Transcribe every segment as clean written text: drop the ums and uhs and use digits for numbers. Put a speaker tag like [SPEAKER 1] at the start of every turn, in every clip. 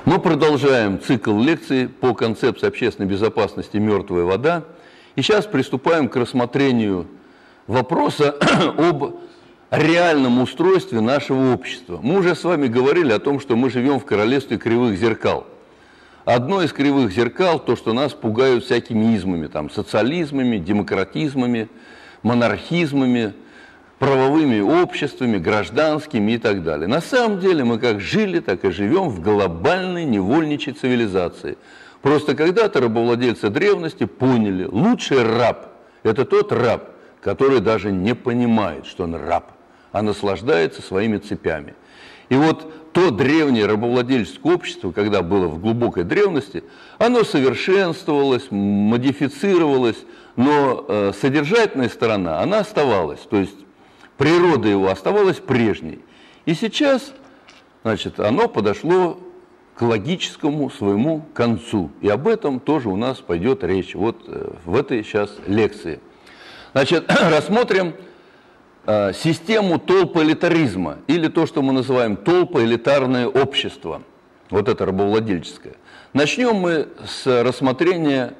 [SPEAKER 1] Мы продолжаем цикл лекций по концепции общественной безопасности «Мертвая вода». И сейчас приступаем к рассмотрению вопроса об реальном устройстве нашего общества. Мы уже с вами говорили о том, что мы живем в королевстве кривых зеркал. Одно из кривых зеркал – то, что нас пугают всякими измами, там, социализмами, демократизмами, монархизмами, правовыми обществами, гражданскими и так далее. На самом деле мы как жили, так и живем в глобальной невольничьей цивилизации. Просто когда-то рабовладельцы древности поняли, лучший раб – это тот раб, который даже не понимает, что он раб, а наслаждается своими цепями. И вот то древнее рабовладельческое общество, когда было в глубокой древности, оно совершенствовалось, модифицировалось, но содержательная сторона, она оставалась, то есть природа его оставалась прежней. И сейчас, значит, оно подошло к логическому своему концу. И об этом тоже у нас пойдет речь вот в этой сейчас лекции. Значит, рассмотрим систему толпоэлитаризма, или то, что мы называем толпоэлитарное общество, вот это рабовладельческое. Начнем мы с рассмотрения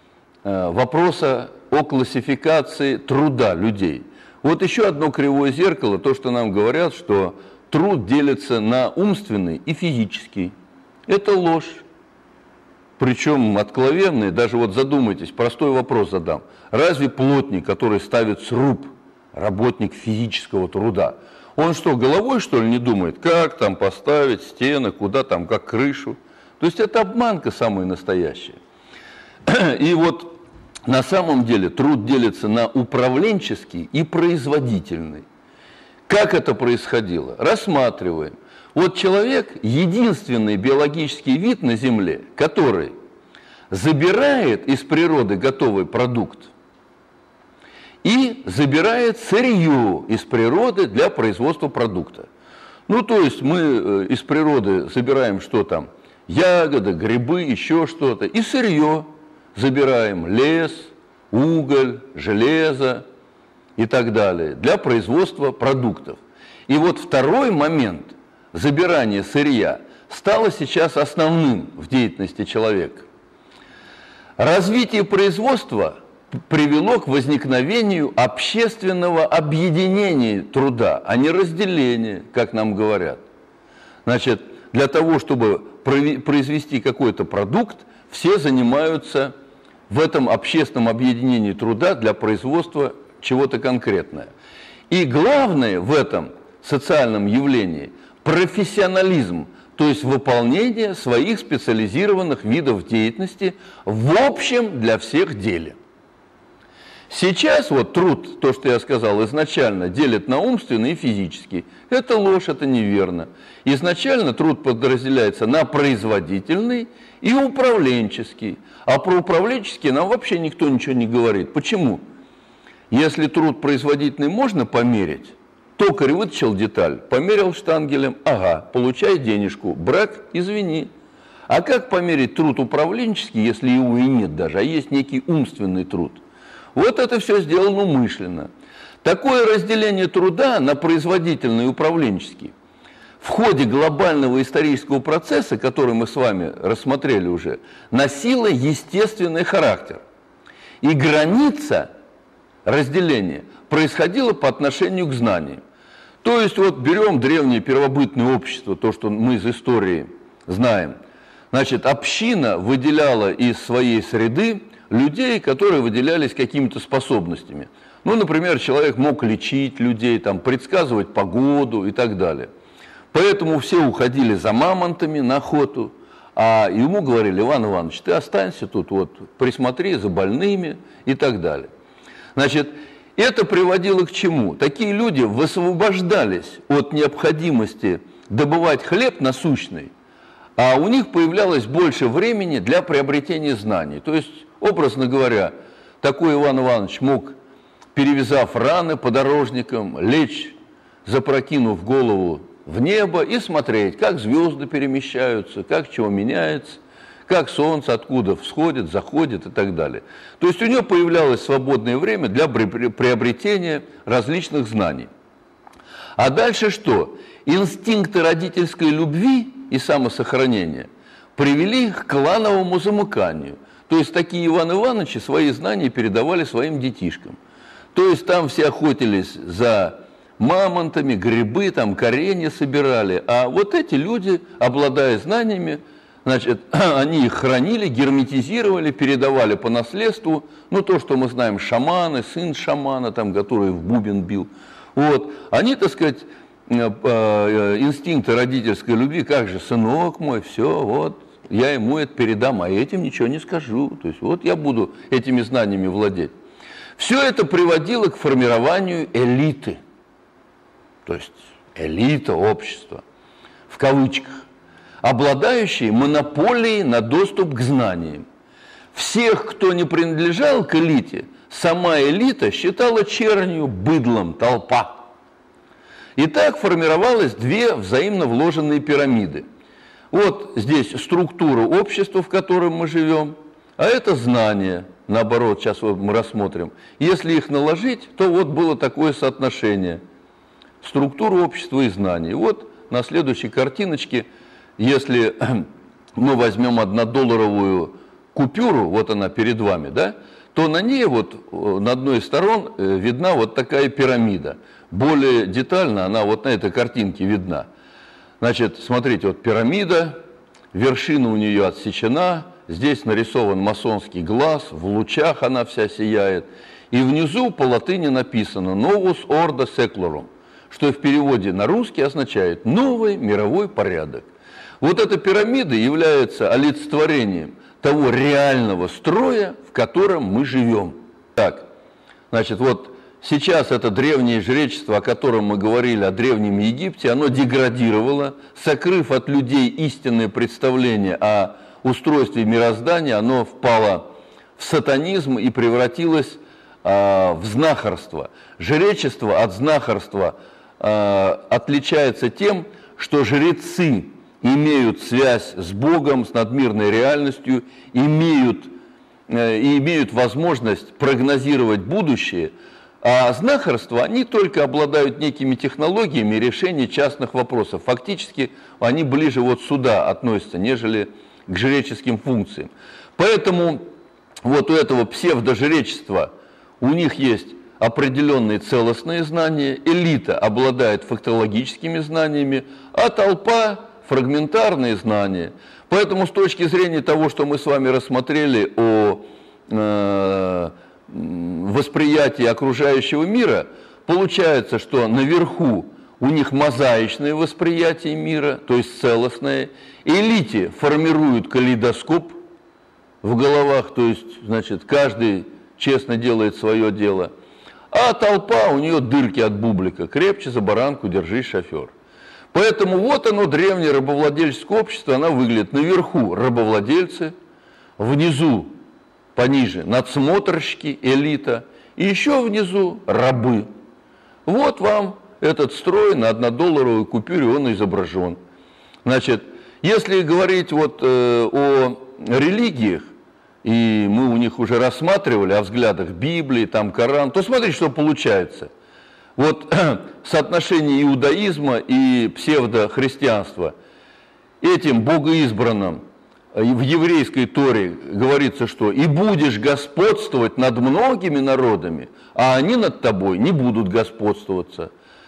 [SPEAKER 1] вопроса о классификации труда людей. Вот еще одно кривое зеркало, то, что нам говорят, что труд делится на умственный и физический. Это ложь. Причем откровенный, даже вот задумайтесь, простой вопрос задам. Разве плотник, который ставит сруб, работник физического труда, он что, головой, что ли, не думает, как там поставить стены, куда там, как крышу? То есть это обманка самая настоящая. И вот на самом деле труд делится на управленческий и производительный. Как это происходило? Рассматриваем. Вот человек – единственный биологический вид на Земле, который забирает из природы готовый продукт и забирает сырье из природы для производства продукта. Ну, то есть мы из природы забираем что там? Ягоды, грибы, еще что-то. И сырье забираем, лес, уголь, железо и так далее, для производства продуктов. И вот второй момент – забирание сырья стало сейчас основным в деятельности человека. Развитие производства привело к возникновению общественного объединения труда, а не разделения, как нам говорят. Значит, для того, чтобы произвести какой-то продукт, все занимаются в этом общественном объединении труда для производства чего-то конкретного. И главное в этом социальном явлении – профессионализм, то есть выполнение своих специализированных видов деятельности в общем для всех деле. Сейчас вот труд, то, что я сказал, изначально делят на умственный и физический. Это ложь, это неверно. Изначально труд подразделяется на производительный и управленческий. А про управленческий нам вообще никто ничего не говорит. Почему? Если труд производительный можно померить, токарь вытащил деталь, померил штангелем, ага, получай денежку, брак, извини. А как померить труд управленческий, если его и нет даже, а есть некий умственный труд? Вот это все сделано умышленно. Такое разделение труда на производительный и управленческий в ходе глобального исторического процесса, который мы с вами рассмотрели уже, носило естественный характер. И граница разделения происходила по отношению к знаниям. То есть вот берем древнее первобытное общество, то, что мы из истории знаем. Значит, община выделяла из своей среды людей, которые выделялись какими-то способностями. Ну, например, человек мог лечить людей, там, предсказывать погоду и так далее. Поэтому все уходили за мамонтами на охоту, а ему говорили: Иван Иванович, ты останься тут, вот, присмотри за больными и так далее. Значит, это приводило к чему? Такие люди высвобождались от необходимости добывать хлеб насущный, а у них появлялось больше времени для приобретения знаний. То есть, образно говоря, такой Иван Иванович мог, перевязав раны подорожникам, лечь, запрокинув голову в небо и смотреть, как звезды перемещаются, как чего меняется, как солнце откуда всходит, заходит и так далее. То есть у него появлялось свободное время для приобретения различных знаний. А дальше что? Инстинкты родительской любви и самосохранения привели к клановому замыканию. То есть такие Иван Ивановичи свои знания передавали своим детишкам. То есть там все охотились за мамонтами, грибы, там коренья собирали. А вот эти люди, обладая знаниями, значит, они их хранили, герметизировали, передавали по наследству. Ну, то, что мы знаем, шаманы, сын шамана, там, который в бубен бил. Вот. Они, так сказать, инстинкты родительской любви, как же, сынок мой, все, вот, я ему это передам, а этим ничего не скажу. То есть вот я буду этими знаниями владеть. Все это приводило к формированию элиты. То есть элита общества, в кавычках, обладающие монополией на доступ к знаниям. Всех, кто не принадлежал к элите, сама элита считала чернью, быдлом, толпа. И так формировалось две взаимно вложенные пирамиды. Вот здесь структура общества, в котором мы живем, а это знания, наоборот, сейчас вот мы рассмотрим. Если их наложить, то вот было такое соотношение. Структура общества и знаний. Вот на следующей картиночке, если мы возьмем $1 купюру, вот она перед вами, да, то на ней вот на одной из сторон видна вот такая пирамида. Более детально она вот на этой картинке видна. Значит, смотрите, вот пирамида, вершина у нее отсечена, здесь нарисован масонский глаз, в лучах она вся сияет. И внизу по латыни написано «Novus Ordo Seclorum», что в переводе на русский означает «новый мировой порядок». Вот эта пирамида является олицетворением того реального строя, в котором мы живем. Так, значит, вот сейчас это древнее жречество, о котором мы говорили, о Древнем Египте, оно деградировало, сокрыв от людей истинное представление о устройстве мироздания, оно впало в сатанизм и превратилось в знахарство. Жречество от знахарства отличается тем, что жрецы имеют связь с Богом, с надмирной реальностью, имеют возможность прогнозировать будущее, а знахарство, они только обладают некими технологиями решения частных вопросов. Фактически они ближе вот сюда относятся, нежели к жреческим функциям. Поэтому вот у этого псевдожречества у них есть определенные целостные знания, элита обладает фактологическими знаниями, а толпа – фрагментарные знания. Поэтому с точки зрения того, что мы с вами рассмотрели о восприятии окружающего мира, получается, что наверху у них мозаичное восприятие мира, то есть целостное. Элите формируют калейдоскоп в головах, то есть, значит, каждый честно делает свое дело. А толпа, у нее дырки от бублика. Крепче за баранку держись, шофер. Поэтому вот оно, древнее рабовладельческое общество, оно выглядит наверху рабовладельцы, внизу, пониже, надсмотрщики, элита, и еще внизу рабы. Вот вам этот строй на $1 купюре, он изображен. Значит, если говорить вот о религиях, и мы у них уже рассматривали о взглядах Библии, там Коран, то смотрите, что получается. Вот соотношение иудаизма и псевдохристианства. Этим богоизбранным в еврейской Торе говорится, что «и будешь господствовать над многими народами, а они над тобой не будут господствовать».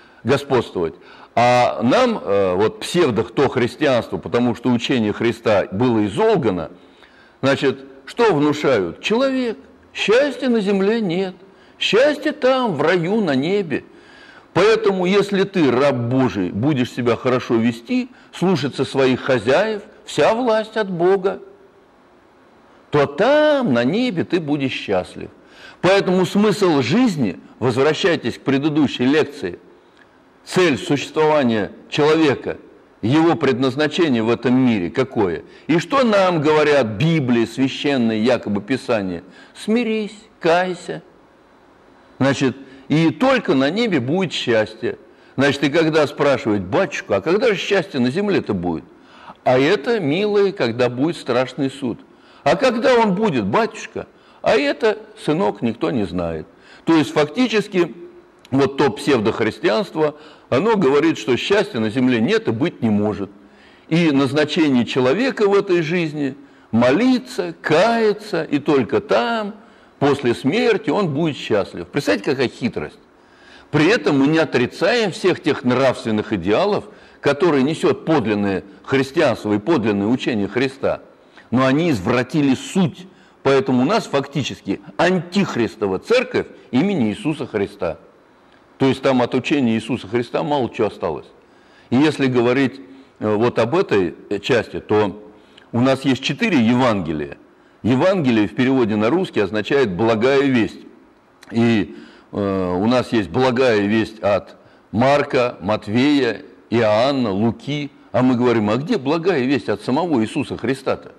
[SPEAKER 1] А нам, вот псевдохристианство, потому что учение Христа было изолгано, значит, что внушают? Человек. Счастья на земле нет. Счастье там, в раю, на небе. Поэтому, если ты, раб Божий, будешь себя хорошо вести, слушаться своих хозяев, вся власть от Бога, то там, на небе, ты будешь счастлив. Поэтому смысл жизни, возвращайтесь к предыдущей лекции, цель существования человека, его предназначение в этом мире какое? И что нам говорят Библии, священные якобы Писания? Смирись, кайся. Значит, и только на небе будет счастье. Значит, и когда спрашивают: батюшка, а когда же счастье на земле-то будет? А это, милые, когда будет страшный суд. А когда он будет, батюшка? А это, сынок, никто не знает. То есть, фактически, вот то псевдохристианство, оно говорит, что счастья на земле нет и быть не может. и назначение человека в этой жизни – молиться, каяться, и только там, после смерти, он будет счастлив. Представляете, какая хитрость? При этом мы не отрицаем всех тех нравственных идеалов, которые несет подлинное христианство и подлинное учение Христа, но они извратили суть. Поэтому у нас фактически антихристова церковь имени Иисуса Христа. То есть там от учения Иисуса Христа мало чего осталось. И если говорить вот об этой части, то у нас есть 4 Евангелия. Евангелие в переводе на русский означает «благая весть». И у нас есть благая весть от Марка, Матвея, Иоанна, Луки. А мы говорим, а где благая весть от самого Иисуса Христа-то?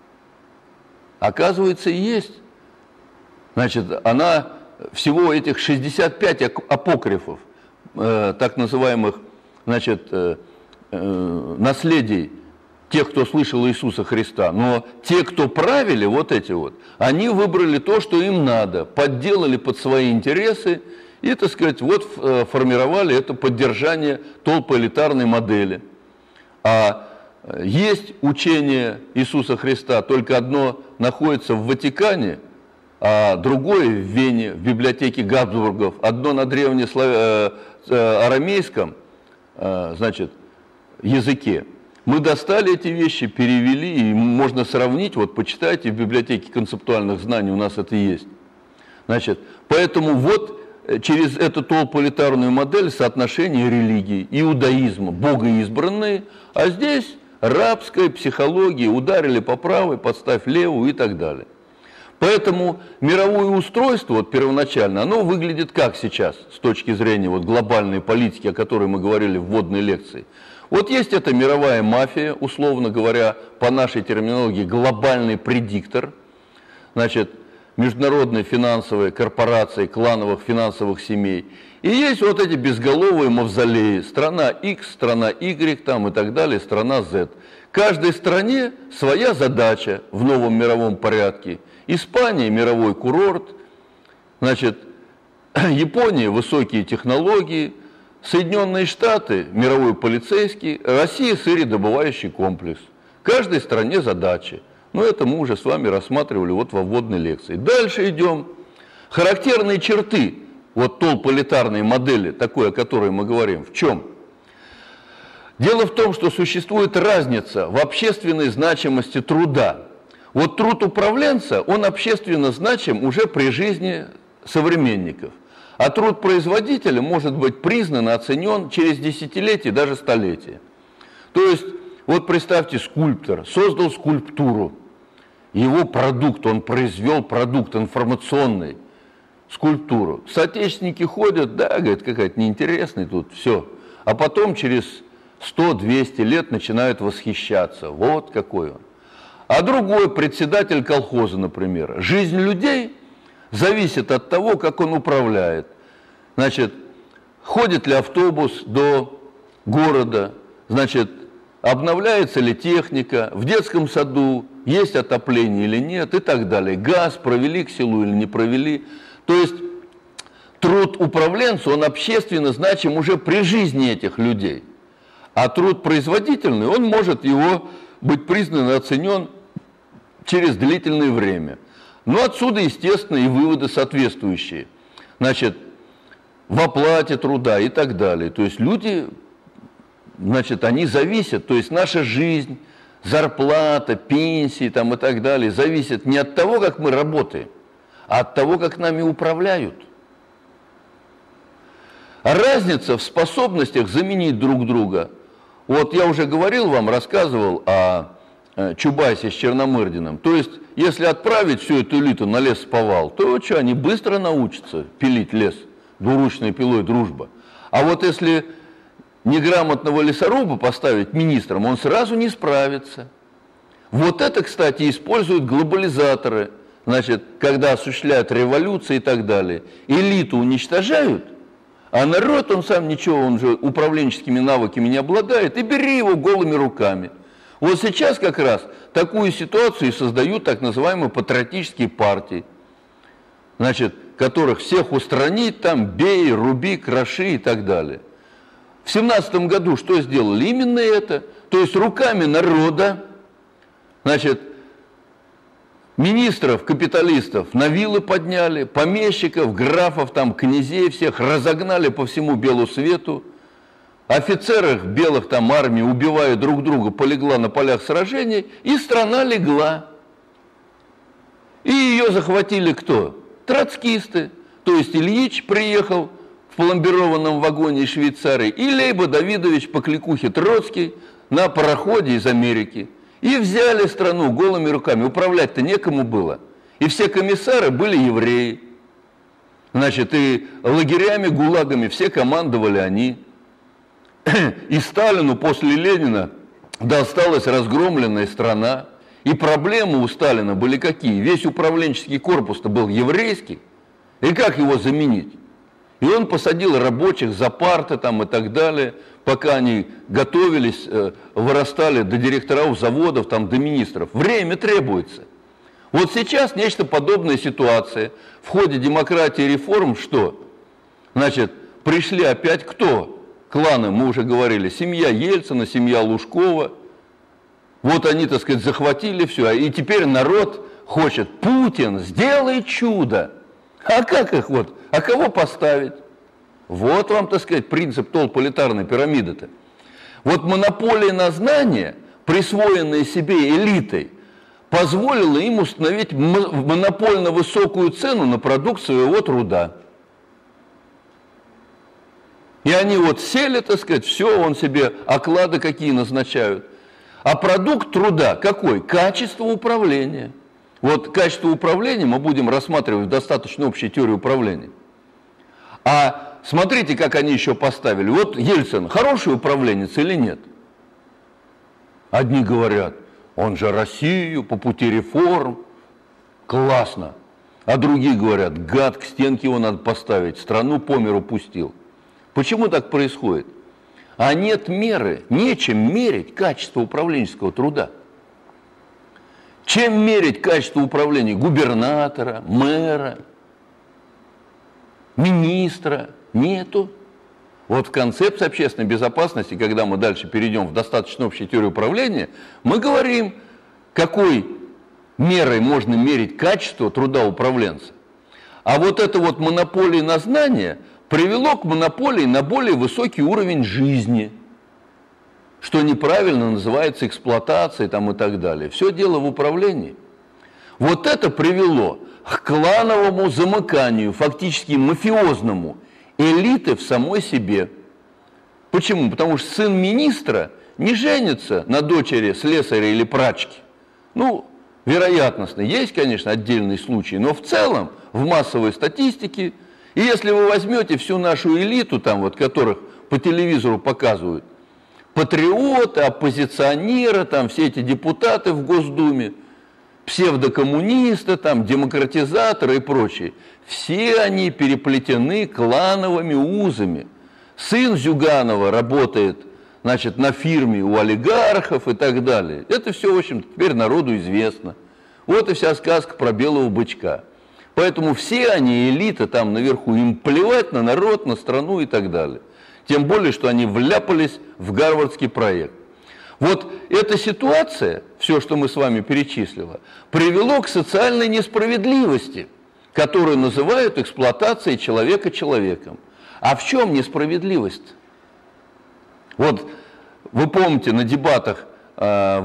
[SPEAKER 1] Оказывается, есть. Значит, она всего этих 65 апокрифов, так называемых, значит, наследий тех, кто слышал Иисуса Христа. Но те, кто правили, вот эти вот, они выбрали то, что им надо, подделали под свои интересы и, так сказать, вот формировали это поддержание толпоэлитарной модели. А есть учение Иисуса Христа, только одно находится в Ватикане, а другое в Вене, в библиотеке Габсбургов, одно на древнеарамейском, значит, языке. Мы достали эти вещи, перевели, и можно сравнить, вот почитайте в библиотеке концептуальных знаний, у нас это есть. Значит, поэтому вот через эту толпоэлитарную модель соотношение религии, иудаизма, богоизбранные, а здесь рабская психология, ударили по правой, подставь левую и так далее. Поэтому мировое устройство, вот первоначально, оно выглядит как сейчас, с точки зрения вот глобальной политики, о которой мы говорили в вводной лекции. Вот есть эта мировая мафия, условно говоря, по нашей терминологии, глобальный предиктор, значит, международные финансовые корпорации, клановых финансовых семей. И есть вот эти безголовые мавзолеи, страна X, страна Y там и так далее, страна Z. Каждой стране своя задача в новом мировом порядке. Испания – мировой курорт, значит, Япония – высокие технологии, Соединенные Штаты – мировой полицейский, Россия – сыредобывающий комплекс. Каждой стране задачи. Но это мы уже с вами рассматривали вот во вводной лекции. Дальше идем. Характерные черты вот толпоэлитарной модели, такой, о которой мы говорим, в чем? Дело в том, что существует разница в общественной значимости труда. Вот труд управленца, он общественно значим уже при жизни современников. А труд производителя может быть признан и оценен через десятилетия, даже столетия. То есть, вот представьте, скульптор создал скульптуру, его продукт, он произвел продукт информационный, скульптуру. Соотечественники ходят, да, говорят, какая-то неинтересная тут, все. А потом через 100-200 лет начинают восхищаться. Вот какой он. А другой, председатель колхоза, например. Жизнь людей зависит от того, как он управляет. Значит, ходит ли автобус до города, значит, обновляется ли техника, в детском саду есть отопление или нет и так далее. Газ провели к селу или не провели. То есть труд управленца, он общественно значим уже при жизни этих людей. А труд производительный, он может его быть признан и оценен через длительное время. Но отсюда, естественно, и выводы соответствующие. Значит, в оплате труда и так далее. То есть люди, значит, они зависят, то есть наша жизнь, зарплата, пенсии там и так далее, зависит не от того, как мы работаем, а от того, как нами управляют. А разница в способностях заменить друг друга. Вот я уже говорил вам, рассказывал о Чубайсе с Черномырдиным. То есть, если отправить всю эту элиту на лесоповал, то что, они быстро научатся пилить лес, двуручной пилой дружба. А вот если неграмотного лесоруба поставить министром, он сразу не справится. Вот это, кстати, используют глобализаторы. Значит, когда осуществляют революции и так далее. Элиту уничтожают, а народ, он сам ничего, он же управленческими навыками не обладает, и бери его голыми руками. Вот сейчас как раз такую ситуацию создают так называемые патриотические партии, значит, которых всех устранить, там, бей, руби, кроши и так далее. В 17 году что сделали? Именно это. То есть руками народа, значит, министров, капиталистов на вилы подняли, помещиков, графов, там, князей всех разогнали по всему белу свету. Офицеров белых там армий, убивая друг друга, полегла на полях сражений, и страна легла. И ее захватили кто? Троцкисты. То есть Ильич приехал в пломбированном вагоне из Швейцарии, и Лейба Давидович по кликухе Троцкий на пароходе из Америки. И взяли страну голыми руками. Управлять-то некому было. И все комиссары были евреи. Значит, и лагерями, гулагами все командовали они. И Сталину после Ленина досталась разгромленная страна. И проблемы у Сталина были какие? Весь управленческий корпус-то был еврейский. И как его заменить? И он посадил рабочих за парты там и так далее, пока они готовились, вырастали до директоров заводов, там, до министров. Время требуется. Вот сейчас нечто подобная ситуация. В ходе демократии и реформ что? Значит, пришли опять кто? Кланы, мы уже говорили, семья Ельцина, семья Лужкова. Вот они, так сказать, захватили все. И теперь народ хочет: Путин, сделай чудо. А как их вот? А кого поставить? Вот вам, так сказать, принцип толполитарной пирамиды-то. Вот монополия на знания, присвоенная себе элитой, позволила им установить монопольно высокую цену на продукт своего труда. И они вот сели, так сказать, все, он себе оклады какие назначают. А продукт труда какой? Качество управления. Вот качество управления мы будем рассматривать в достаточно общей теории управления. А смотрите, как они еще поставили. Вот Ельцин, хороший управленец или нет? Одни говорят: он же Россию по пути реформ, классно. А другие говорят: гад, к стенке его надо поставить, страну по миру пустил. Почему так происходит? А нет меры, нечем мерить качество управленческого труда. Чем мерить качество управления губернатора, мэра, министра? Нету. Вот в концепции общественной безопасности, когда мы дальше перейдем в достаточно общую теорию управления, мы говорим, какой мерой можно мерить качество труда управленца. А вот это вот монополия на знания привело к монополии на более высокий уровень жизни, что неправильно называется эксплуатацией там и так далее. Все дело в управлении. Вот это привело к клановому замыканию, фактически мафиозному, элиты в самой себе. Почему? Потому что сын министра не женится на дочери слесаря или прачки. Ну, вероятностно, есть, конечно, отдельные случаи, но в целом, в массовой статистике, и если вы возьмете всю нашу элиту, там вот, которых по телевизору показывают, патриоты, оппозиционеры, там все эти депутаты в Госдуме, псевдокоммунисты, там, демократизаторы и прочие, все они переплетены клановыми узами. Сын Зюганова работает, значит, на фирме у олигархов и так далее. Это все, в общем, теперь народу известно. Вот и вся сказка про белого бычка. Поэтому все они, элита там наверху, им плевать на народ, на страну и так далее. Тем более, что они вляпались в гарвардский проект. Вот эта ситуация, все, что мы с вами перечислили, привело к социальной несправедливости, которую называют эксплуатацией человека человеком. А в чем несправедливость? Вот вы помните на дебатах на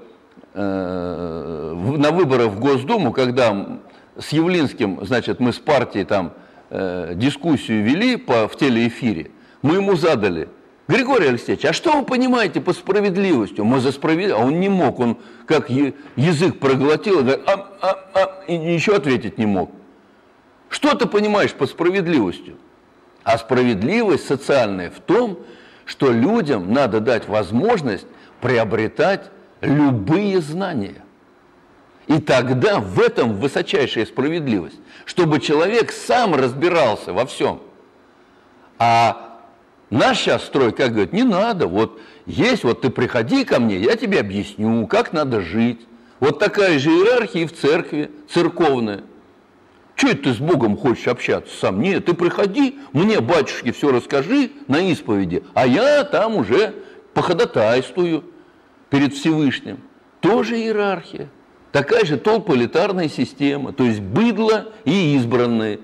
[SPEAKER 1] выборах в Госдуму, когда с Явлинским, значит, мы с партией там дискуссию вели в телеэфире, мы ему задали: Григорий Алексеевич, а что вы понимаете по справедливости? Мы за справедливость, а он не мог, он как язык проглотил, и, говорит, и ничего ответить не мог. Что ты понимаешь по справедливости? А справедливость социальная в том, что людям надо дать возможность приобретать любые знания. И тогда в этом высочайшая справедливость, чтобы человек сам разбирался во всем. А наш сейчас строй, как говорит, не надо, вот есть, вот ты приходи ко мне, я тебе объясню, как надо жить. Вот такая же иерархия и в церкви, церковная. Что это ты с Богом хочешь общаться сам? Нет, ты приходи, мне, батюшке, все расскажи на исповеди, а я там уже походатайствую перед Всевышним. Тоже иерархия. Такая же толполитарная система, то есть быдло и избранные.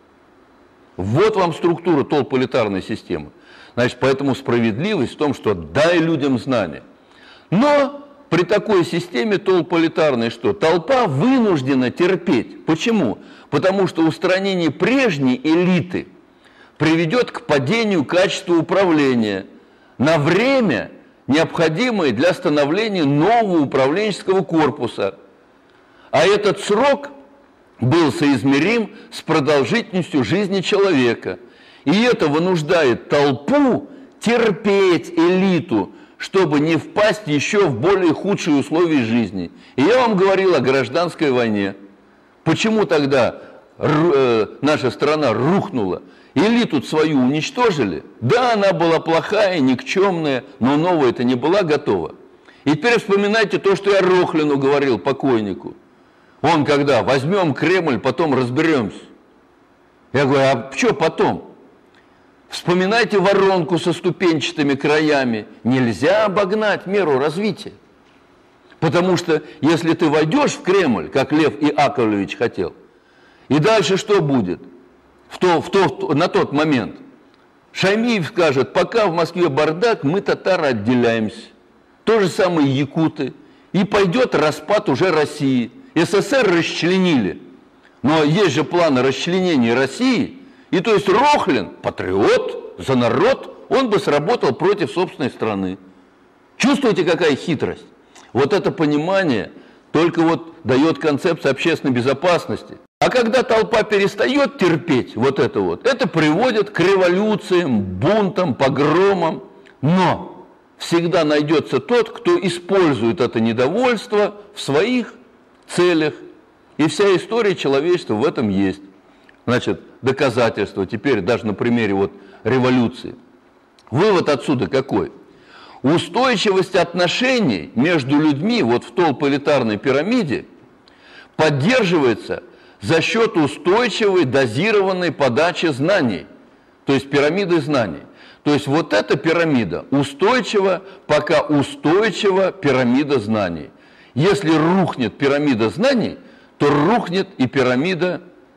[SPEAKER 1] Вот вам структура толполитарной системы. Значит, поэтому справедливость в том, что дай людям знания. Но при такой системе толполитарной что? Толпа вынуждена терпеть. Почему? Потому что устранение прежней элиты приведет к падению качества управления на время, необходимое для становления нового управленческого корпуса. А этот срок был соизмерим с продолжительностью жизни человека. И это вынуждает толпу терпеть элиту, чтобы не впасть еще в более худшие условия жизни. И я вам говорил о гражданской войне. Почему тогда наша страна рухнула? Элиту свою уничтожили? Да, она была плохая, никчемная, но новая-то не была готова. И теперь вспоминайте то, что я Рохлину говорил, покойнику. Он когда? Возьмем Кремль, потом разберемся. Я говорю, а что потом? Вспоминайте воронку со ступенчатыми краями. Нельзя обогнать меру развития. Потому что если ты войдешь в Кремль, как Лев Иаковлевич хотел, и дальше что будет? На тот момент Шаймиев скажет, пока в Москве бардак, мы, татары, отделяемся. То же самое якуты. И пойдет распад уже России. СССР расчленили. Но есть же планы расчленения России. И то есть Рохлин, патриот, за народ, он бы сработал против собственной страны. Чувствуете, какая хитрость? Вот это понимание только вот дает концепция общественной безопасности. А когда толпа перестает терпеть вот, это приводит к революциям, бунтам, погромам. Но всегда найдется тот, кто использует это недовольство в своих целях. И вся история человечества в этом есть. Значит, доказательства теперь даже на примере вот революции. Вывод отсюда какой? Устойчивость отношений между людьми вот в толполитарной пирамиде поддерживается за счет устойчивой дозированной подачи знаний, то есть пирамиды знаний. То есть вот эта пирамида устойчива, пока устойчива пирамида знаний. Если рухнет пирамида знаний, то рухнет и пирамида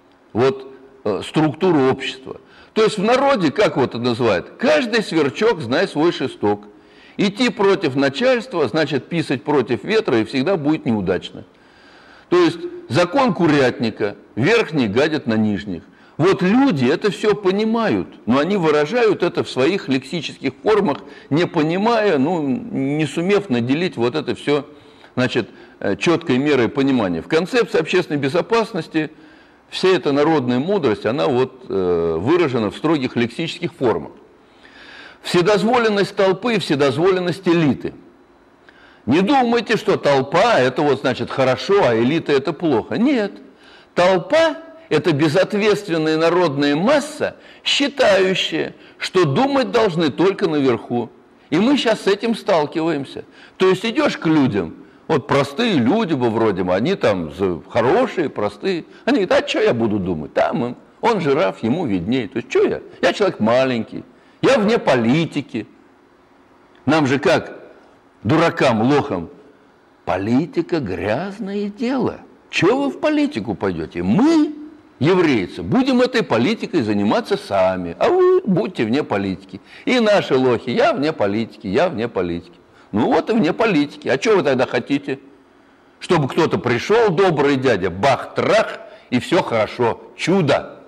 [SPEAKER 1] структуры общества. То есть в народе, как вот это называют, каждый сверчок знает свой шесток. Идти против начальства, значит писать против ветра, и всегда будет неудачно. То есть закон курятника, верхний гадит на нижних. Вот люди это все понимают, но они выражают это в своих лексических формах, не понимая, не сумев наделить вот это все, значит, четкой мерой понимания. В концепции общественной безопасности вся эта народная мудрость, она выражена в строгих лексических формах. Вседозволенность толпы и вседозволенность элиты. Не думайте, что толпа это значит хорошо, а элита это плохо. Нет. Толпа это безответственная народная масса, считающая, что думать должны только наверху. И мы сейчас с этим сталкиваемся. То есть идешь к людям, вот простые люди бы вроде бы, они там хорошие, простые. Они говорят, а что я буду думать? Там он жираф, ему виднее. То есть что я? Я человек маленький, я вне политики. Нам же как, дуракам, лохам, политика грязное дело. Чего вы в политику пойдете? Мы, еврейцы, будем этой политикой заниматься сами, а вы будьте вне политики. И наши лохи, я вне политики, я вне политики. Ну вот и вне политики. А что вы тогда хотите? Чтобы кто-то пришел, добрый дядя, бах-трах, и все хорошо. Чудо.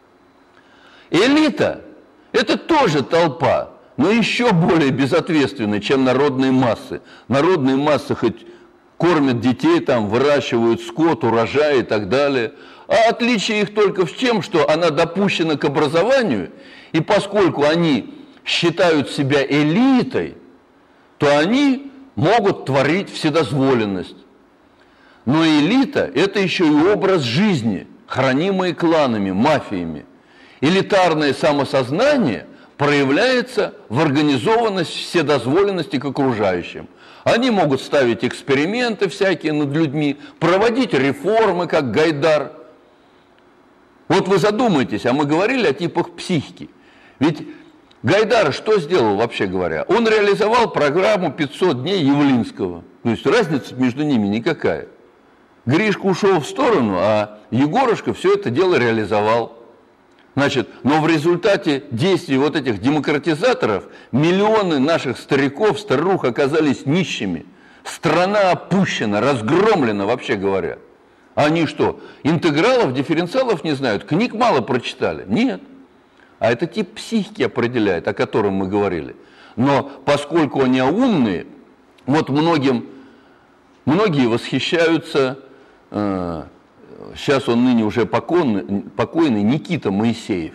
[SPEAKER 1] Элита – это тоже толпа, но еще более безответственная, чем народные массы. Народные массы хоть кормят детей, там, выращивают скот, урожай и так далее. А отличие их только в чем, что она допущена к образованию, и поскольку они считают себя элитой, то они могут творить вседозволенность. Но элита – это еще и образ жизни, хранимый кланами, мафиями. Элитарное самосознание проявляется в организованности, вседозволенности к окружающим. Они могут ставить эксперименты всякие над людьми, проводить реформы, как Гайдар. Вот вы задумайтесь, а мы говорили о типах психики. Ведь Гайдар что сделал, вообще говоря? Он реализовал программу 500 дней Явлинского. То есть разница между ними никакая. Гришка ушел в сторону, а Егорушка все это дело реализовал. Значит, но в результате действий вот этих демократизаторов миллионы наших стариков, старух оказались нищими. Страна опущена, разгромлена, вообще говоря. Они что, интегралов, дифференциалов не знают? Книг мало прочитали? Нет. А это тип психики определяет, о котором мы говорили. Но поскольку они умные, вот многие восхищаются, сейчас он ныне уже покойный Никита Моисеев.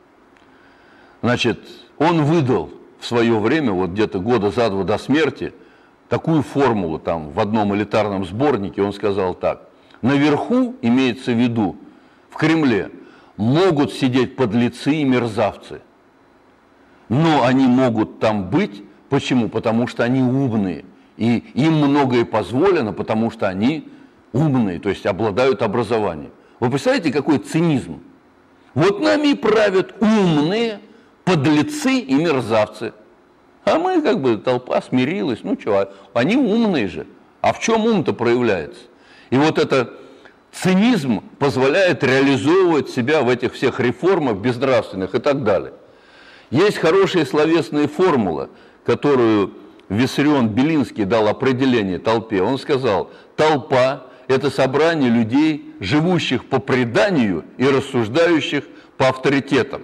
[SPEAKER 1] Значит, он выдал в свое время, вот где-то года за два до смерти, такую формулу там в одном элитарном сборнике, он сказал так: наверху, имеется в виду, в Кремле, могут сидеть подлецы и мерзавцы, но они могут там быть, почему? Потому что они умные, и им многое позволено, потому что они умные, то есть обладают образованием. Вы представляете, какой цинизм? Вот нами и правят умные, подлецы и мерзавцы. А мы как бы, толпа смирилась, ну что, они умные же. А в чем ум-то проявляется? И вот это цинизм позволяет реализовывать себя в этих всех реформах безнравственных и так далее. Есть хорошая словесная формула, которую Виссарион-Белинский дал определение толпе. Он сказал: толпа – это собрание людей, живущих по преданию и рассуждающих по авторитетам.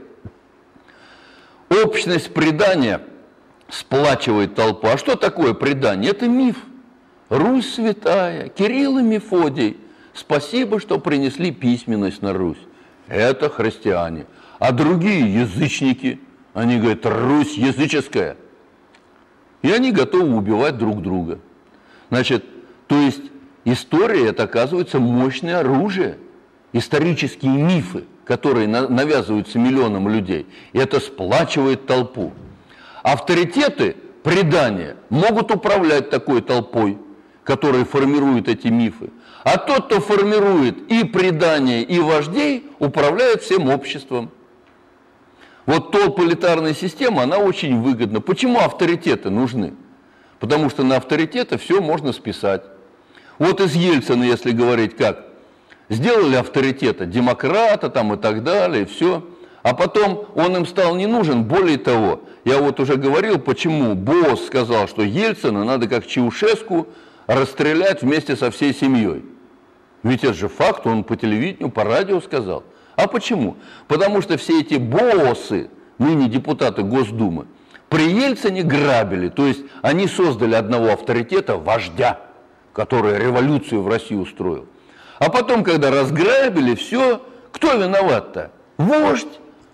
[SPEAKER 1] Общность предания сплачивает толпу. А что такое предание? Это миф. Русь святая, Кирилл и Мефодий. Спасибо, что принесли письменность на Русь. Это христиане. А другие язычники, они говорят: Русь языческая. И они готовы убивать друг друга. Значит, то есть история – это, оказывается, мощное оружие. Исторические мифы, которые навязываются миллионам людей, и это сплачивает толпу. Авторитеты, предания могут управлять такой толпой, которая формирует эти мифы. А тот, кто формирует и предания, и вождей, управляет всем обществом. Вот толполитарная система, она очень выгодна. Почему авторитеты нужны? Потому что на авторитеты все можно списать. Вот из Ельцина, если говорить как, сделали авторитета, демократа там и так далее, все. А потом он им стал не нужен. Более того, я вот уже говорил, почему босс сказал, что Ельцина надо как Чаушеску расстрелять вместе со всей семьей. Ведь это же факт, он по телевидению, по радио сказал. А почему? Потому что все эти боссы, ныне депутаты Госдумы, при Ельцине грабили, то есть они создали одного авторитета, вождя, который революцию в России устроил. А потом, когда разграбили, все, кто виноват-то? Вождь.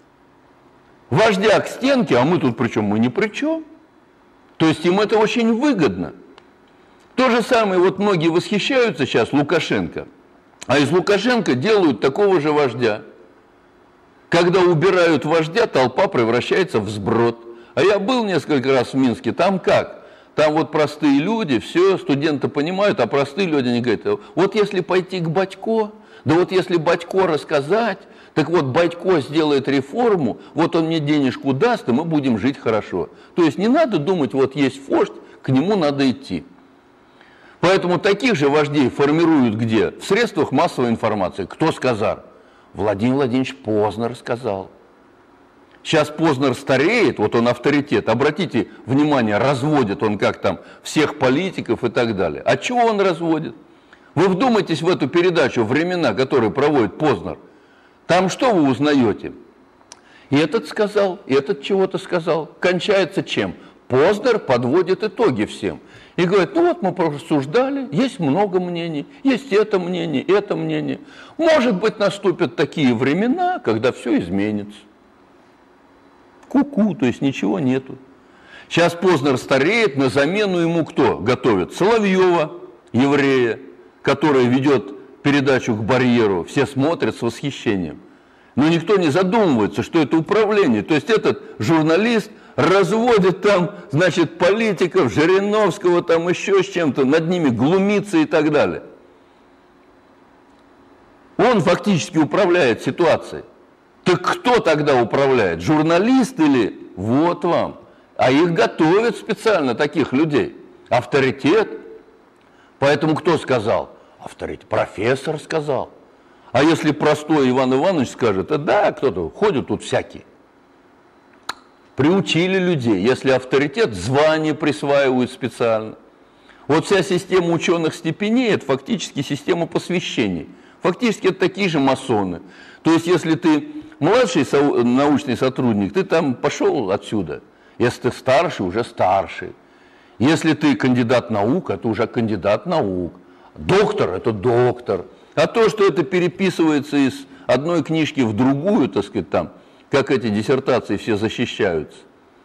[SPEAKER 1] Вождя к стенке, а мы тут причем, мы ни при чем. То есть им это очень выгодно. То же самое, вот многие восхищаются сейчас Лукашенко, а из Лукашенко делают такого же вождя. Когда убирают вождя, толпа превращается в сброд. А я был несколько раз в Минске, там как? Там вот простые люди, все, студенты понимают, а простые люди, они говорят: вот если пойти к Батько, да вот если Батько рассказать, так вот Батько сделает реформу, вот он мне денежку даст, и мы будем жить хорошо. То есть не надо думать, вот есть вождь, к нему надо идти. Поэтому таких же вождей формируют где? В средствах массовой информации. Кто сказал? Владимир Владимирович Познер сказал. Сейчас Познер стареет, вот он авторитет. Обратите внимание, разводит он как там всех политиков и так далее. А чего он разводит? Вы вдумайтесь в эту передачу «Времена», которую проводит Познер. Там что вы узнаете? И этот сказал, и этот чего-то сказал. Кончается чем? Познер подводит итоги всем. И говорит: ну вот мы порассуждали, есть много мнений, есть это мнение. Может быть, наступят такие времена, когда все изменится. Ку-ку, то есть ничего нету. Сейчас Познер стареет, на замену ему кто готовит? Соловьева, еврея, который ведет передачу «К барьеру». Все смотрят с восхищением. Но никто не задумывается, что это управление. То есть этот журналист разводит там, значит, политиков, Жириновского, там еще с чем-то, над ними глумится и так далее. Он фактически управляет ситуацией. Так кто тогда управляет? Журналист или? Вот вам. А их готовят специально, таких людей. Авторитет. Поэтому кто сказал? Авторитет. Профессор сказал. А если простой Иван Иванович скажет, да, кто-то, ходят тут всякие. Приучили людей. Если авторитет, звание присваивают специально. Вот вся система ученых степеней – это фактически система посвящений. Фактически это такие же масоны. То есть, если ты младший научный сотрудник, ты там пошел отсюда. Если ты старший, уже старший. Если ты кандидат наук, это уже кандидат наук. Доктор – это доктор. А то, что это переписывается из одной книжки в другую, так сказать, там, как эти диссертации все защищаются.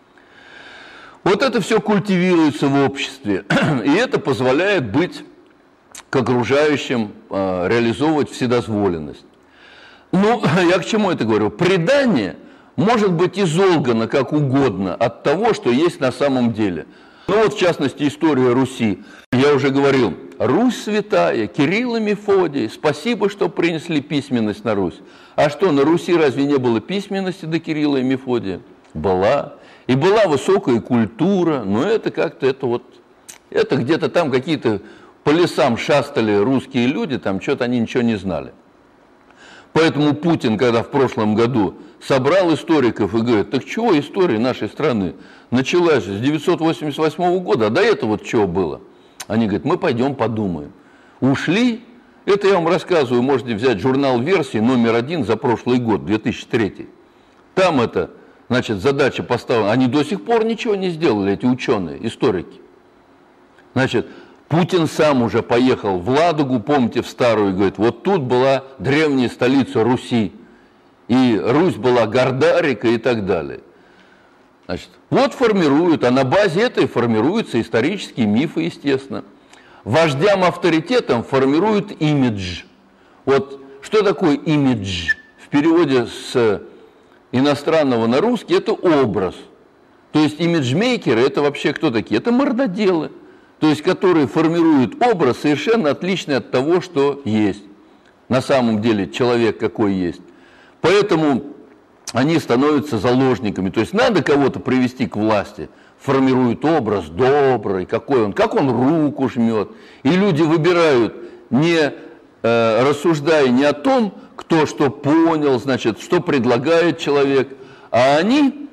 [SPEAKER 1] Вот это все культивируется в обществе. И это позволяет быть к окружающим, реализовывать вседозволенность. Ну, я к чему это говорю? Предание может быть изолгано как угодно от того, что есть на самом деле. Ну вот, в частности, история Руси. Я уже говорил, Русь святая, Кирилл и Мефодий, спасибо, что принесли письменность на Русь. А что, на Руси разве не было письменности до Кирилла и Мефодия? Была. И была высокая культура, но это как-то, это где-то там какие-то по лесам шастали русские люди, там что-то они ничего не знали. Поэтому Путин, когда в прошлом году собрал историков и говорит, так чего история нашей страны началась с 988 года, а до этого вот чего было? Они говорят, мы пойдем подумаем. Ушли, это я вам рассказываю, можете взять журнал версии номер 1 за прошлый год, 2003. Там это, значит, задача поставлена, они до сих пор ничего не сделали, эти ученые, историки. Значит, Путин сам уже поехал в Ладогу, помните, в старую, и говорит, вот тут была древняя столица Руси, и Русь была Гордарика и так далее. Значит, вот формируют, а на базе этой формируются исторические мифы, естественно. Вождям-авторитетам формируют имидж. Вот что такое имидж? В переводе с иностранного на русский это образ. То есть имиджмейкеры это вообще кто такие? Это мордоделы. То есть, которые формируют образ совершенно отличный от того, что есть. На самом деле человек какой есть. Поэтому они становятся заложниками. То есть, надо кого-то привести к власти. Формируют образ добрый, какой он, как он руку жмет. И люди выбирают, не рассуждая не о том, кто что понял, значит, что предлагает человек, а они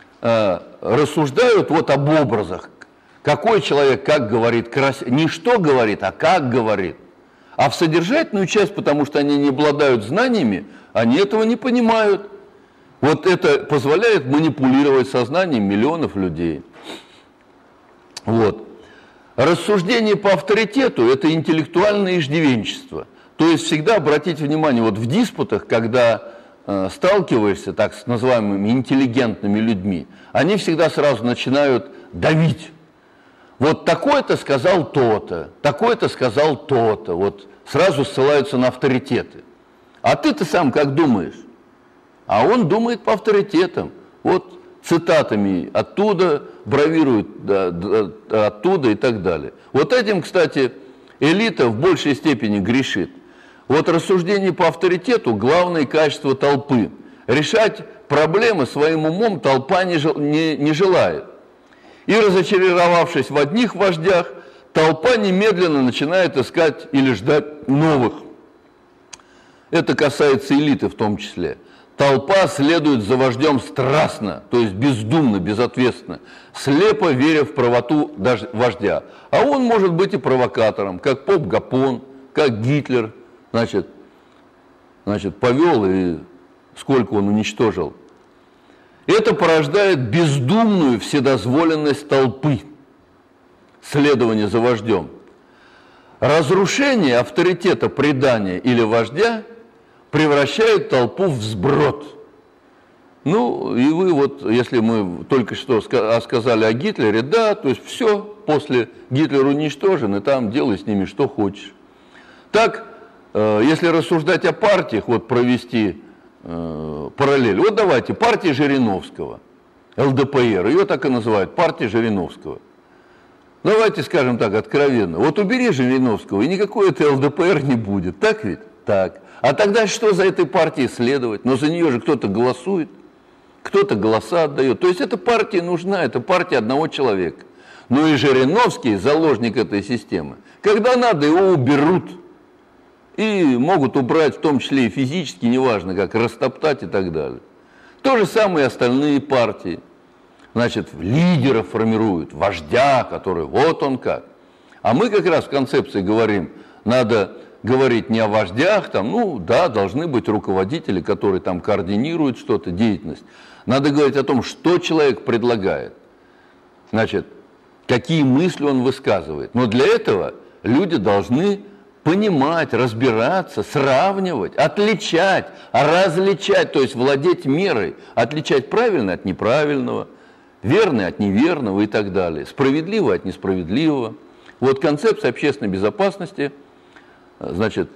[SPEAKER 1] рассуждают вот об образах. Какой человек, как говорит, не что говорит, а как говорит. А в содержательную часть, потому что они не обладают знаниями, они этого не понимают. Вот это позволяет манипулировать сознанием миллионов людей. Вот. Рассуждение по авторитету – это интеллектуальное иждивенчество. То есть всегда обратите внимание, вот в диспутах, когда сталкиваешься так с называемыми интеллигентными людьми, они всегда сразу начинают давить. Вот такой-то сказал то-то, такой-то сказал то-то. Вот сразу ссылаются на авторитеты. А ты-то сам как думаешь? А он думает по авторитетам. Вот цитатами оттуда, бравирует оттуда и так далее. Вот этим, кстати, элита в большей степени грешит. Вот рассуждение по авторитету – главное качество толпы. Решать проблемы своим умом толпа не желает. И разочаровавшись в одних вождях, толпа немедленно начинает искать или ждать новых. Это касается элиты в том числе. Толпа следует за вождем страстно, то есть бездумно, безответственно, слепо веря в правоту даже вождя. А он может быть и провокатором, как поп Гапон, как Гитлер, значит, повел и сколько он уничтожил. Это порождает бездумную вседозволенность толпы, следование за вождем. Разрушение авторитета предания или вождя превращает толпу в сброд. Ну, и вы вот, если мы только что сказали о Гитлере, да, то есть все, после Гитлера уничтожен, и там делай с ними что хочешь. Так, если рассуждать о партиях, вот провести параллель. Вот давайте, партия Жириновского, ЛДПР, ее так и называют, партия Жириновского. Давайте скажем так, откровенно. Вот убери Жириновского, и никакой это ЛДПР не будет, так ведь? Так. А тогда что за этой партией следовать? Но за нее же кто-то голосует, кто-то голоса отдает. То есть эта партия нужна, это партия одного человека. Но и Жириновский, заложник этой системы, когда надо, его уберут. И могут убрать, в том числе и физически, неважно как, растоптать и так далее. То же самое и остальные партии. Значит, лидеров формируют, вождя, который вот он как. А мы как раз в концепции говорим, надо говорить не о вождях, там, ну да, должны быть руководители, которые там координируют что-то, деятельность. Надо говорить о том, что человек предлагает. Значит, какие мысли он высказывает. Но для этого люди должны понимать, разбираться, сравнивать, отличать, различать, то есть владеть мерой, отличать правильное от неправильного, верное от неверного и так далее, справедливое от несправедливого. Вот концепция общественной безопасности, значит,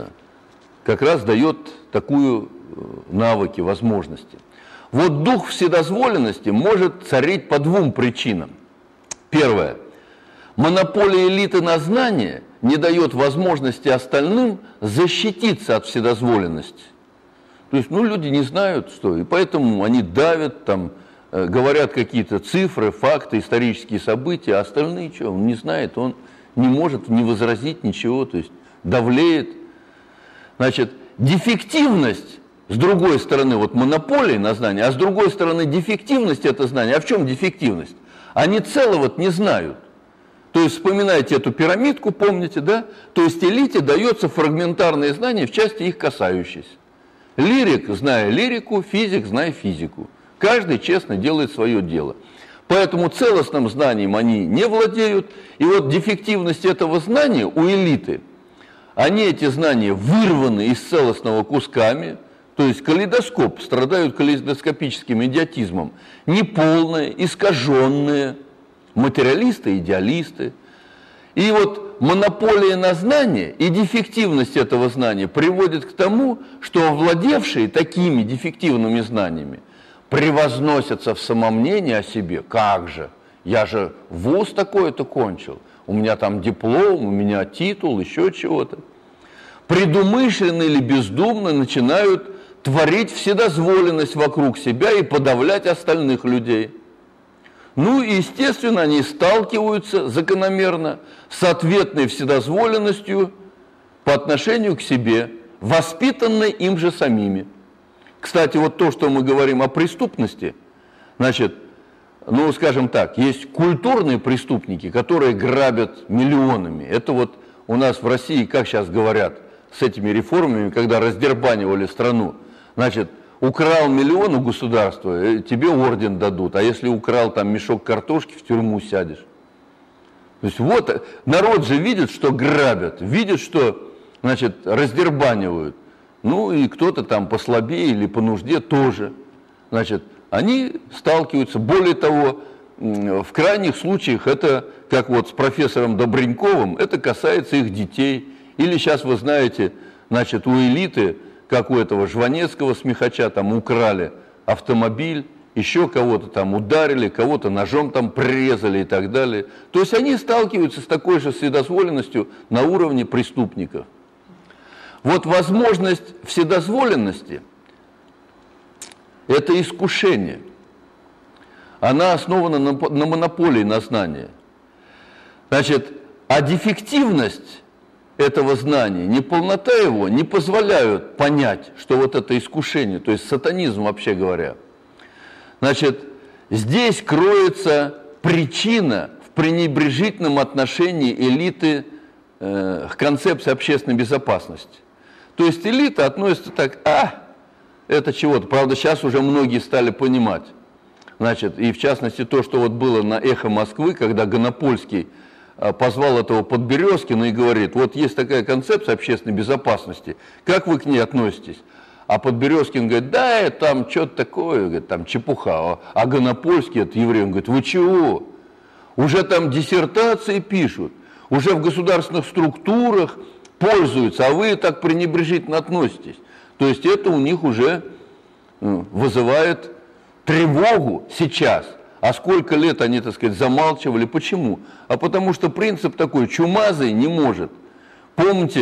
[SPEAKER 1] как раз дает такую навыки, возможности. Вот дух вседозволенности может царить по двум причинам. Первое. Монополия элиты на знания не дает возможности остальным защититься от вседозволенности. То есть, ну, люди не знают, что, и поэтому они давят, там, говорят какие-то цифры, факты, исторические события, а остальные что, он не знает, он не может не возразить ничего, то есть давлеет. Значит, дефективность, с другой стороны, вот монополия на знания, а с другой стороны дефективность это знание. А в чем дефективность? Они целого не знают. То есть вспоминайте эту пирамидку, помните, да? То есть элите дается фрагментарные знания в части их касающиеся. Лирик, зная лирику, физик, зная физику. Каждый честно делает свое дело. Поэтому целостным знанием они не владеют. И вот дефективность этого знания у элиты, они эти знания вырваны из целостного кусками, то есть калейдоскоп, страдают калейдоскопическим идиотизмом, неполные, искаженные, материалисты, идеалисты. И вот монополия на знание и дефективность этого знания приводит к тому, что овладевшие такими дефективными знаниями превозносятся в самомнении о себе. Как же? Я же вуз такой-то кончил, у меня там диплом, у меня титул, еще чего-то. Предумышленно или бездумно начинают творить вседозволенность вокруг себя и подавлять остальных людей. Ну и, естественно, они сталкиваются закономерно с ответной вседозволенностью по отношению к себе, воспитанной им же самими. Кстати, вот то, что мы говорим о преступности, значит, ну, скажем так, есть культурные преступники, которые грабят миллионами. Это вот у нас в России, как сейчас говорят, с этими реформами, когда раздербанивали страну, значит, украл миллион у государства, тебе орден дадут, а если украл там мешок картошки, в тюрьму сядешь. То есть вот народ же видит, что грабят, видит, что, значит, раздербанивают. Ну и кто-то там послабее или по нужде тоже. Значит, они сталкиваются. Более того, в крайних случаях это, как вот с профессором Добреньковым, это касается их детей. Или сейчас вы знаете, значит, у элиты, как у этого Жванецкого смехача, там украли автомобиль, еще кого-то там ударили, кого-то ножом там прирезали и так далее. То есть они сталкиваются с такой же вседозволенностью на уровне преступников. Вот возможность вседозволенности – это искушение. Она основана на монополии на знания. Значит, а дефективность этого знания, неполнота его не позволяют понять, что вот это искушение, то есть сатанизм, вообще говоря. Значит, здесь кроется причина в пренебрежительном отношении элиты к концепции общественной безопасности. То есть элита относится так, это чего-то. Правда, сейчас уже многие стали понимать. Значит, и в частности то, что вот было на «Эхо Москвы», когда Гонопольский позвал этого Подберезкина и говорит, вот есть такая концепция общественной безопасности, как вы к ней относитесь? А Подберезкин говорит, да, это там что-то такое, говорит, там чепуха. А Гонопольский, это еврей, он говорит, вы чего? Уже там диссертации пишут, уже в государственных структурах пользуются, а вы так пренебрежительно относитесь. То есть это у них уже вызывает тревогу сейчас. А сколько лет они, так сказать, замалчивали. Почему? А потому что принцип такой, чумазый не может. Помните,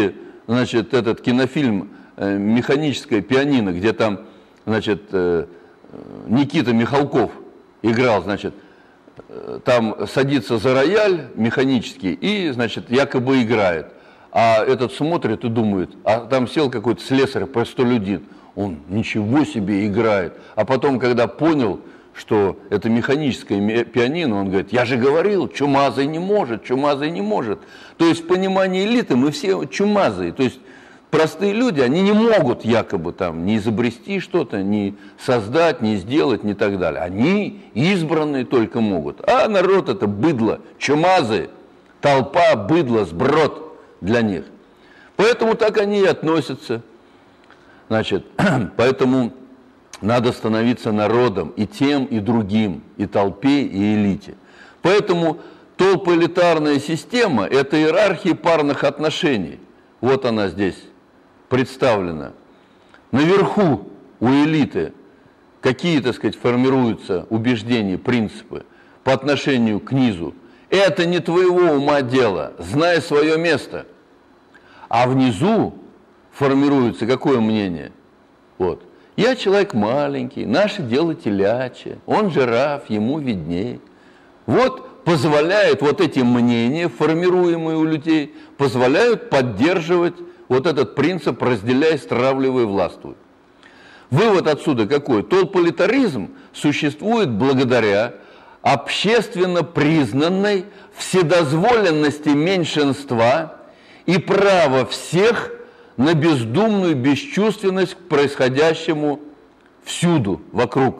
[SPEAKER 1] значит, этот кинофильм «Механическое пианино», где там, значит, Никита Михалков играл, значит, там садится за рояль механический и, значит, якобы играет. А этот смотрит и думает, а там сел какой-то слесарь, простолюдин, он ничего себе играет. А потом, когда понял, что это механическое пианино, он говорит, я же говорил, чумазый не может, чумазый не может. То есть в понимании элиты мы все чумазые, то есть простые люди, они не могут якобы там не изобрести что-то, не создать, не сделать, не так далее. Они избранные только могут. А народ это быдло, чумазые, толпа, быдло, сброд для них. Поэтому так они и относятся. Значит, поэтому надо становиться народом и тем, и другим, и толпе, и элите. Поэтому толпоэлитарная система – это иерархия парных отношений. Вот она здесь представлена. Наверху у элиты какие, так сказать, формируются убеждения, принципы по отношению к низу. Это не твоего ума дело, знай свое место. А внизу формируется какое мнение? Вот. Я человек маленький, наше дело телячье, он жираф, ему видней. Вот позволяет вот эти мнения, формируемые у людей, позволяют поддерживать вот этот принцип «разделяй, стравливай, властвуй». Вывод отсюда какой? Толполитаризм существует благодаря общественно признанной вседозволенности меньшинства и права всех на бездумную бесчувственность к происходящему всюду, вокруг.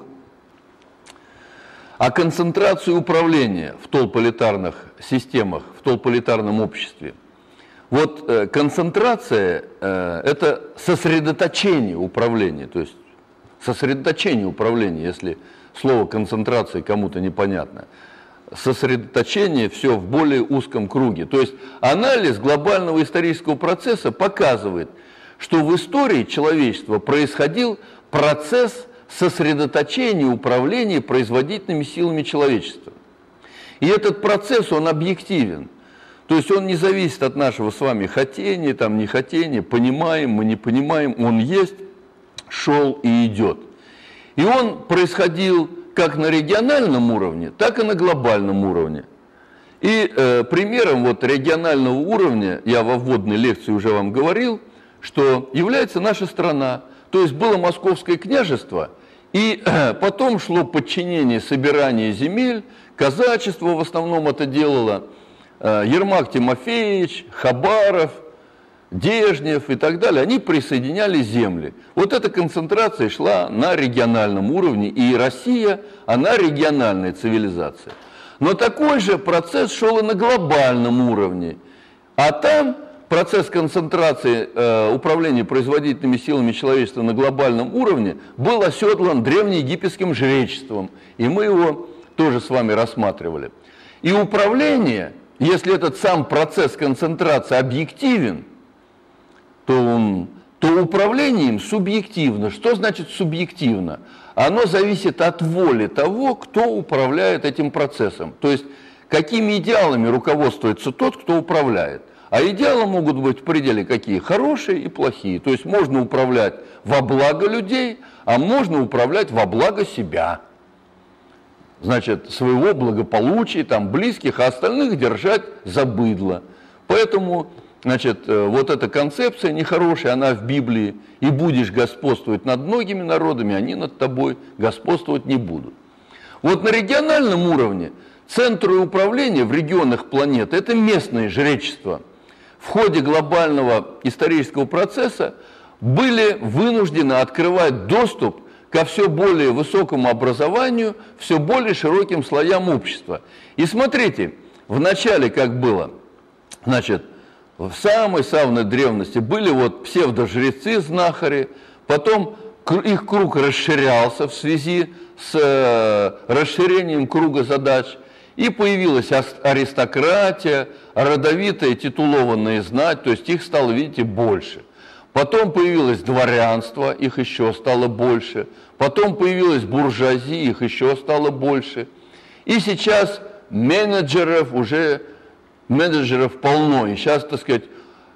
[SPEAKER 1] А концентрацию управления в толполитарных системах, в толполитарном обществе. Вот концентрация – это сосредоточение управления, то есть сосредоточение управления, если слово концентрация кому-то непонятно. Сосредоточение все в более узком круге. То есть анализ глобального исторического процесса показывает, что в истории человечества происходил процесс сосредоточения управления производительными силами человечества. И этот процесс, он объективен. То есть он не зависит от нашего с вами хотения, там, нехотения, понимаем, мы не понимаем, он есть, шел и идет. И он происходил как на региональном уровне, так и на глобальном уровне. И примером вот регионального уровня, я во вводной лекции уже вам говорил, что является наша страна. То есть было Московское княжество, и потом шло подчинение, собирание земель, казачество в основном это делало, Ермак Тимофеевич, Хабаров, Дежнев и так далее, они присоединяли земли. Вот эта концентрация шла на региональном уровне, и Россия, она региональная цивилизация. Но такой же процесс шел и на глобальном уровне. А там процесс концентрации управления производительными силами человечества на глобальном уровне был оседлан древнеегипетским жречеством, и мы его тоже с вами рассматривали. И управление, если этот сам процесс концентрации объективен, то управление им субъективно. Что значит субъективно? Оно зависит от воли того, кто управляет этим процессом. То есть, какими идеалами руководствуется тот, кто управляет. А идеалы могут быть в пределе какие? Хорошие и плохие. То есть, можно управлять во благо людей, а можно управлять во благо себя. Значит, своего благополучия, там, близких, а остальных держать за быдло. Поэтому... Значит, вот эта концепция нехорошая, она в Библии, и будешь господствовать над многими народами, они над тобой господствовать не будут. Вот на региональном уровне центры управления в регионах планеты – это местное жречество. В ходе глобального исторического процесса были вынуждены открывать доступ ко все более высокому образованию, все более широким слоям общества. И смотрите, в начале как было, значит, в самой древности были вот псевдожрецы, знахари, потом их круг расширялся в связи с расширением круга задач, и появилась аристократия, родовитая титулованная знать, то есть их стало, видите, больше. Потом появилось дворянство, их еще стало больше. Потом появилась буржуазия, их еще стало больше. И сейчас менеджеров полно. И сейчас, так сказать,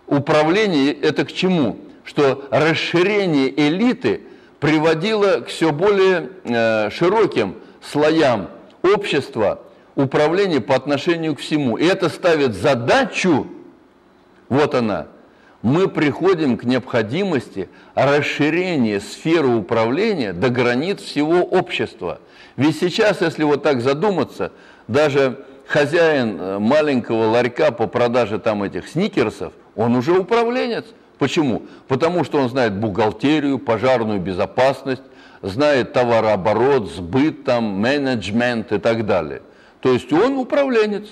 [SPEAKER 1] управление это к чему? Что расширение элиты приводило к все более широким слоям общества управления по отношению к всему. И это ставит задачу, вот она, мы приходим к необходимости расширения сферы управления до границ всего общества. Ведь сейчас, если вот так задуматься, даже хозяин маленького ларька по продаже там этих сникерсов, он уже управленец. Почему? Потому что он знает бухгалтерию, пожарную безопасность, знает товарооборот, сбыт, там, менеджмент и так далее. То есть он управленец.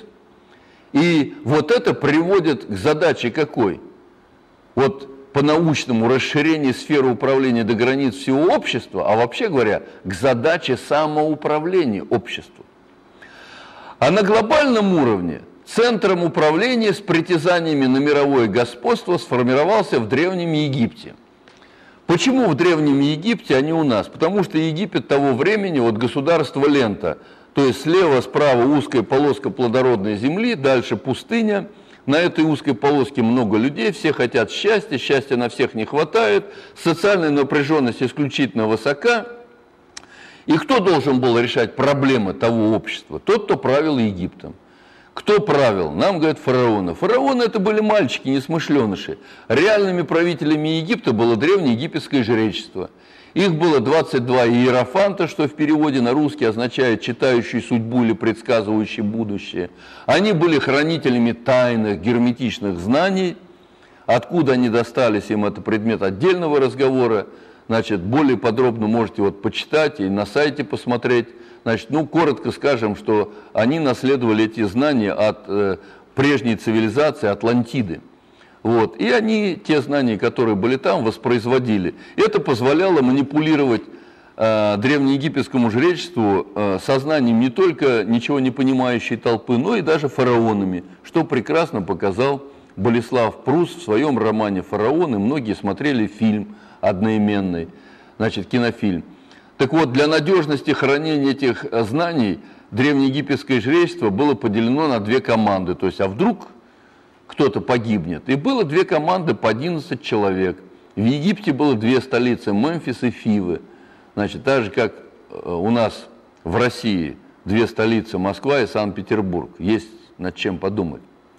[SPEAKER 1] И вот это приводит к задаче какой? Вот по-научному расширение сферы управления до границ всего общества, а вообще говоря, к задаче самоуправления обществом. А на глобальном уровне центром управления с притязаниями на мировое господство сформировался в Древнем Египте. Почему в Древнем Египте, а не у нас? Потому что Египет того времени, вот государство лента, то есть слева, справа узкая полоска плодородной земли, дальше пустыня. На этой узкой полоске много людей, все хотят счастья, счастья на всех не хватает, социальная напряженность исключительно высока. И кто должен был решать проблемы того общества? Тот, кто правил Египтом. Кто правил? Нам говорят фараоны. Фараоны это были мальчики, несмышленыши. Реальными правителями Египта было древнеегипетское жречество. Их было 22 иерофанта, что в переводе на русский означает «читающий судьбу» или «предсказывающий будущее». Они были хранителями тайных герметичных знаний. Откуда они достались, им это предмет отдельного разговора. Значит, более подробно можете вот почитать и на сайте посмотреть. Значит, ну, коротко скажем, что они наследовали эти знания от прежней цивилизации Атлантиды. Вот. И они те знания, которые были там, воспроизводили. Это позволяло манипулировать древнеегипетскому жречеству сознанием не только ничего не понимающей толпы, но и даже фараонами, что прекрасно показал Болеслав Прус в своем романе «Фараоны». Многие смотрели фильм одноименный, значит, кинофильм. Так вот, для надежности хранения этих знаний древнеегипетское жречество было поделено на две команды. То есть, а вдруг кто-то погибнет? И было две команды по 11 человек. В Египте было две столицы, Мемфис и Фивы. Значит, так же, как у нас в России две столицы, Москва и Санкт-Петербург. Есть над чем подумать.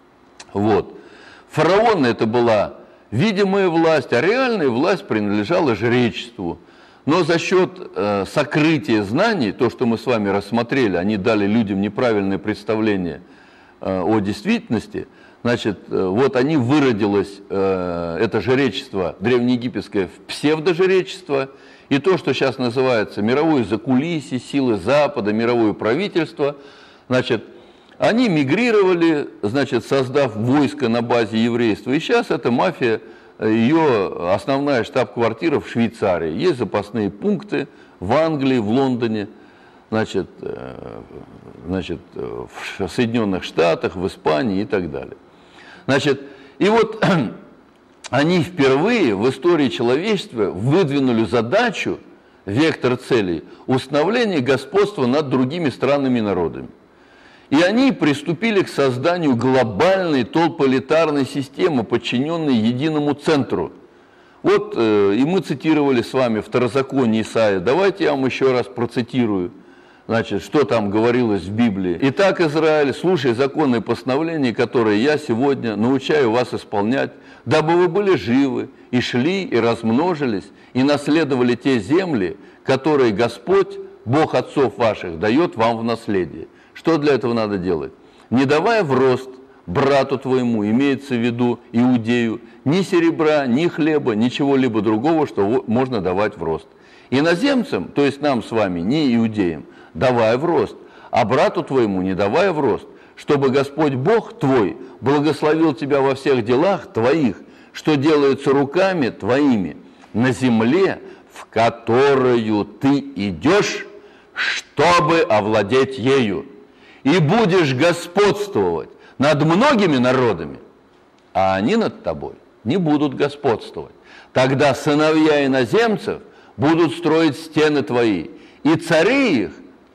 [SPEAKER 1] Вот. Фараоны это была видимая власть, а реальная власть принадлежала жречеству. Но за счет сокрытия знаний, то, что мы с вами рассмотрели, они дали людям неправильное представление о действительности, значит, вот они выродилось, это жречество древнеегипетское, в псевдожречество, и то, что сейчас называется мировое закулисье, силы Запада, мировое правительство, значит, они мигрировали, значит, создав войско на базе еврейства, и сейчас эта мафия, ее основная штаб-квартира в Швейцарии, есть запасные пункты в Англии, в Лондоне, значит, в Соединенных Штатах, в Испании и так далее. Значит, и вот они впервые в истории человечества выдвинули задачу, вектор целей, установления господства над другими странами и народами. И они приступили к созданию глобальной толполитарной системы, подчиненной единому центру. Вот, и мы цитировали с вами Второзаконие Исаия. Давайте я вам еще раз процитирую, значит, что там говорилось в Библии. «Итак, Израиль, слушай законы и постановления, которые я сегодня научаю вас исполнять, дабы вы были живы, и шли, и размножились, и наследовали те земли, которые Господь, Бог отцов ваших, дает вам в наследие». Что для этого надо делать? Не давая в рост брату твоему, имеется в виду иудею, ни серебра, ни хлеба, ничего-либо другого, что можно давать в рост. Иноземцам, то есть нам с вами, не иудеям, давая в рост, а брату твоему не давая в рост, чтобы Господь Бог твой благословил тебя во всех делах твоих, что делается руками твоими, на земле, в которую ты идешь, чтобы овладеть ею. И будешь господствовать над многими народами, а они над тобой не будут господствовать. Тогда сыновья иноземцев будут строить стены твои, и цари их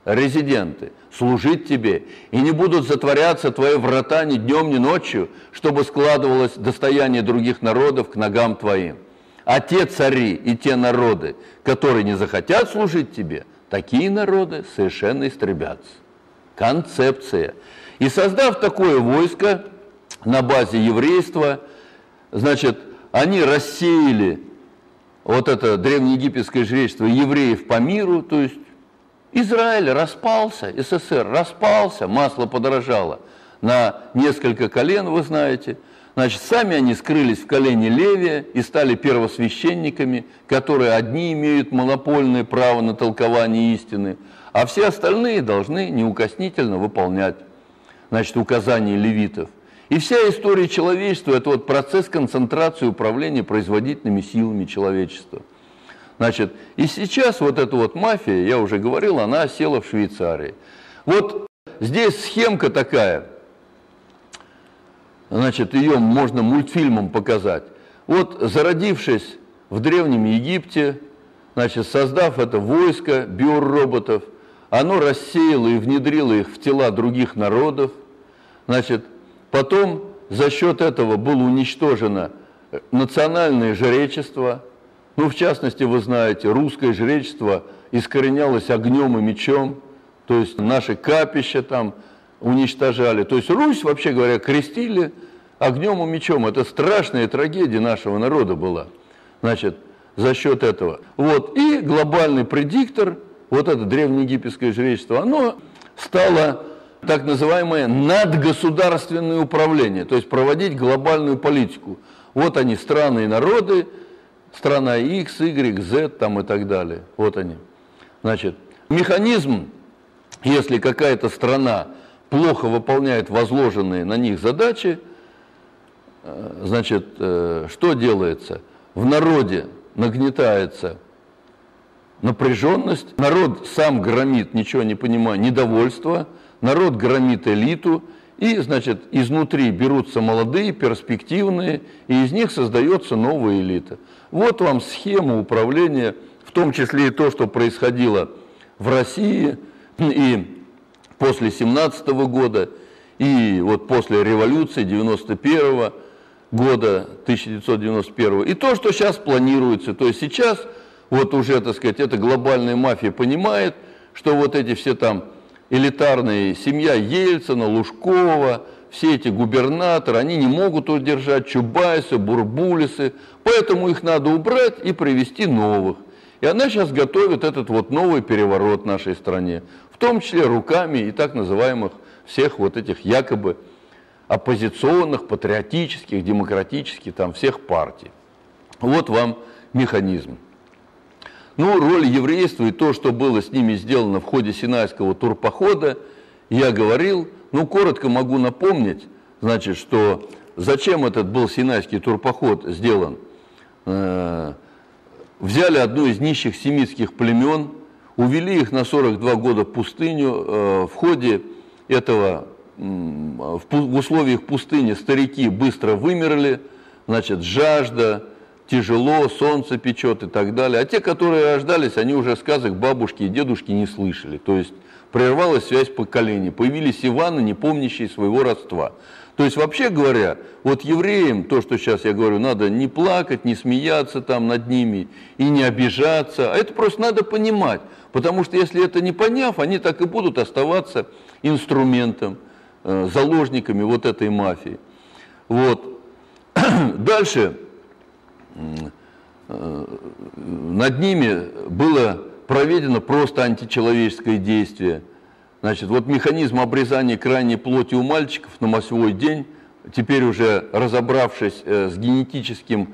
[SPEAKER 1] резиденты, служить тебе, и не будут затворяться твои врата ни днем, ни ночью, чтобы складывалось достояние других народов к ногам твоим. А те цари и те народы, которые не захотят служить тебе, такие народы совершенно истребятся. Концепция. И создав такое войско на базе еврейства, значит, они рассеяли вот это древнеегипетское жречество евреев по миру, то есть Израиль распался, СССР распался, масло подорожало на несколько колен, вы знаете. Значит, сами они скрылись в колене Левия и стали первосвященниками, которые одни имеют монопольное право на толкование истины, а все остальные должны неукоснительно выполнять, значит, указания левитов. И вся история человечества – это вот процесс концентрации управления производительными силами человечества. Значит, и сейчас вот эта вот мафия, я уже говорил, она осела в Швейцарии. Вот здесь схемка такая, значит, ее можно мультфильмом показать. Вот зародившись в Древнем Египте, значит, создав это войско биороботов, оно рассеяло и внедрило их в тела других народов, значит, потом за счет этого было уничтожено национальное жречество. Ну, в частности, вы знаете, русское жречество искоренялось огнем и мечом, то есть наши капища там уничтожали. То есть Русь, вообще говоря, крестили огнем и мечом. Это страшная трагедия нашего народа была, значит, за счет этого. Вот. И глобальный предиктор, вот это древнеегипетское жречество, оно стало так называемое надгосударственное управление, то есть проводить глобальную политику. Вот они, страны и народы, страна X, Y, Z там и так далее. Вот они. Значит, механизм, если какая-то страна плохо выполняет возложенные на них задачи, значит, что делается? В народе нагнетается напряженность, народ сам громит, ничего не понимая, недовольство, народ громит элиту, и, значит, изнутри берутся молодые, перспективные, и из них создается новая элита. Вот вам схема управления, в том числе и то, что происходило в России и после 17 года, и вот после революции 91 года, 1991, и то, что сейчас планируется. То есть сейчас вот уже, так сказать, эта глобальная мафия понимает, что вот эти все там элитарные, семья Ельцина, Лужкова, все эти губернаторы, они не могут удержать Чубайса, Бурбулисы, поэтому их надо убрать и привести новых. И она сейчас готовит этот вот новый переворот в нашей стране, в том числе руками и так называемых всех вот этих якобы оппозиционных, патриотических, демократических, там всех партий. Вот вам механизм. Ну, роль еврейства и то, что было с ними сделано в ходе Синайского турпохода, я говорил. Ну, коротко могу напомнить, значит, что зачем этот был Синайский турпоход сделан. Взяли одно из нищих семитских племен, увели их на 42 года в пустыню. В ходе этого, в условиях пустыни старики быстро вымерли, значит, жажда, тяжело, солнце печет и так далее. А те, которые рождались, они уже сказок бабушки и дедушки не слышали. То есть прервалась связь поколений, появились Иваны, не помнящие своего родства. То есть, вообще говоря, вот евреям, то, что сейчас я говорю, надо не плакать, не смеяться там над ними и не обижаться, а это просто надо понимать. Потому что если это не поняв, они так и будут оставаться инструментом, заложниками вот этой мафии. Вот. Дальше над ними было проведено просто античеловеческое действие. Значит, вот механизм обрезания крайней плоти у мальчиков на 8-й день, теперь уже разобравшись с генетическими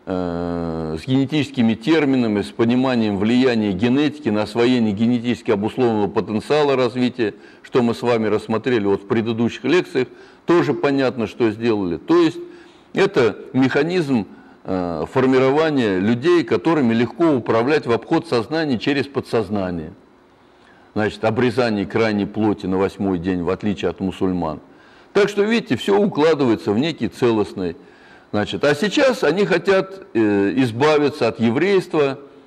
[SPEAKER 1] терминами, с пониманием влияния генетики на освоение генетически обусловленного потенциала развития, что мы с вами рассмотрели вот в предыдущих лекциях, тоже понятно, что сделали. То есть это механизм формирования людей, которыми легко управлять в обход сознания через подсознание. Значит, обрезание крайней плоти на 8-й день, в отличие от мусульман. Так что, видите, все укладывается в некий целостный. Значит, а сейчас они хотят избавиться от еврейства,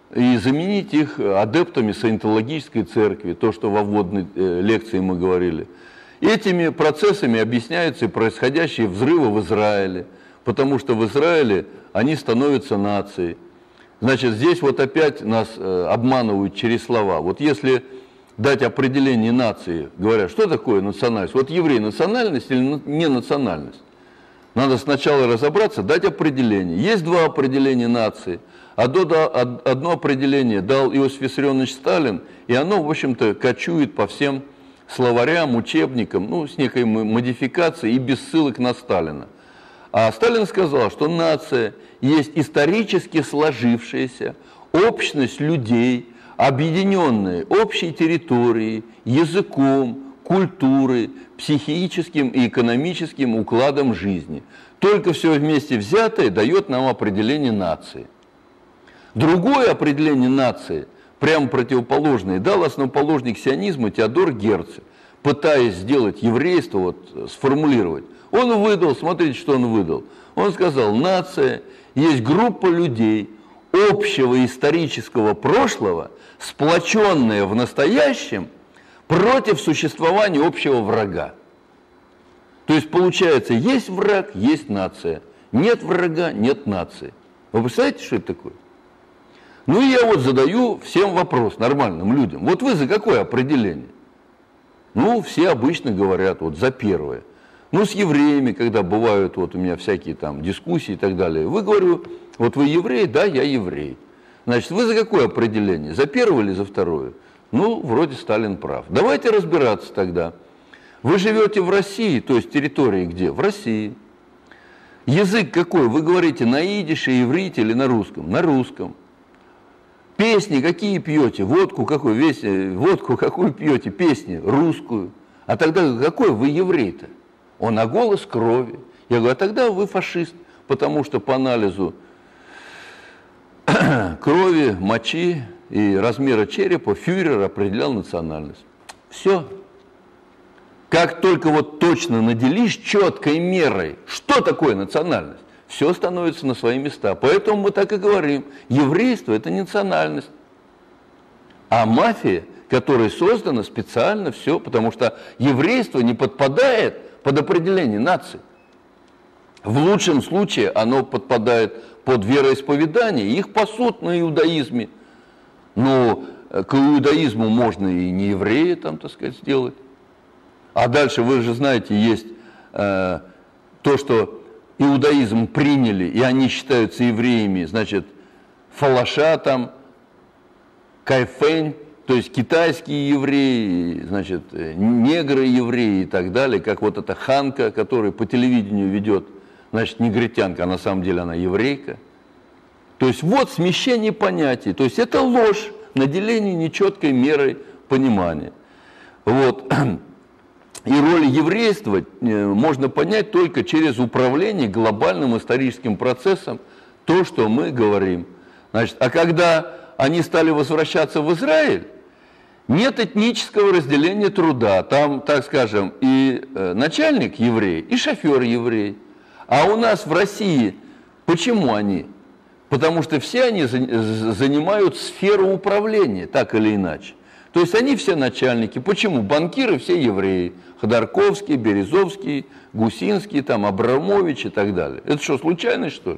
[SPEAKER 1] и заменить их адептами саентологической церкви, то, что во вводной лекции мы говорили. Этими процессами объясняются и происходящие взрывы в Израиле, потому что в Израиле они становятся нацией. Значит, здесь вот опять нас обманывают через слова. Вот если дать определение нации, говорят, что такое национальность? Вот еврей национальность или не национальность? Надо сначала разобраться, дать определение. Есть два определения нации. Одно определение дал Иосиф Виссарионович Сталин, и оно, в общем-то, кочует по всем словарям, учебникам, ну, с некой модификацией и без ссылок на Сталина. А Сталин сказал, что нация есть исторически сложившаяся общность людей, объединенные общей территорией, языком, культурой, психическим и экономическим укладом жизни. Только все вместе взятое дает нам определение нации. Другое определение нации, прямо противоположное, дал основоположник сионизма Теодор Герцль, пытаясь сделать еврейство, вот, сформулировать. Он выдал, смотрите, что он выдал. Он сказал, нация есть группа людей общего исторического прошлого, сплоченная в настоящем против существования общего врага. То есть, получается, есть враг, есть нация. Нет врага, нет нации. Вы представляете, что это такое? Ну, и я вот задаю всем вопрос, нормальным людям. Вот вы за какое определение? Ну, все обычно говорят вот за первое. Ну, с евреями, когда бывают вот у меня всякие там дискуссии и так далее, вы говорю, вот вы еврей, да, я еврей. Значит, вы за какое определение? За первое или за второе? Ну, вроде Сталин прав. Давайте разбираться тогда. Вы живете в России, то есть территории где? В России. Язык какой? Вы говорите на идише, иврите или на русском? На русском. Песни какие пьете? Водку какую? Водку какую пьете? Песни русскую. А тогда какой вы еврей-то? Он на голос крови. Я говорю, а тогда вы фашист, потому что по анализу крови, мочи и размера черепа фюрер определял национальность. Все. Как только вот точно наделишь четкой мерой, что такое национальность, все становится на свои места. Поэтому мы так и говорим, еврейство – это не национальность. А мафия, которая создана специально, все, потому что еврейство не подпадает под определение нации. В лучшем случае оно подпадает под вероисповедание, их пасут на иудаизме. Но к иудаизму можно и не еврея там, так сказать, сделать. А дальше, вы же знаете, есть то, что иудаизм приняли, и они считаются евреями, значит, фалаша там, кайфень, то есть китайские евреи, значит, негры-евреи и так далее, как вот эта ханка, которая по телевидению ведет, значит, негритянка, а на самом деле она еврейка. То есть вот смещение понятий, то есть это ложь, наделение нечеткой мерой понимания. Вот. И роль еврейства можно понять только через управление глобальным историческим процессом, то, что мы говорим. Значит, а когда они стали возвращаться в Израиль, нет этнического разделения труда. Там, так скажем, и начальник еврей, и шофер еврей. А у нас в России почему они? Потому что все они занимают сферу управления, так или иначе. То есть они все начальники. Почему? Банкиры все евреи. Ходорковский, Березовский, Гусинский, там, Абрамович и так далее. Это что, случайность, что ли?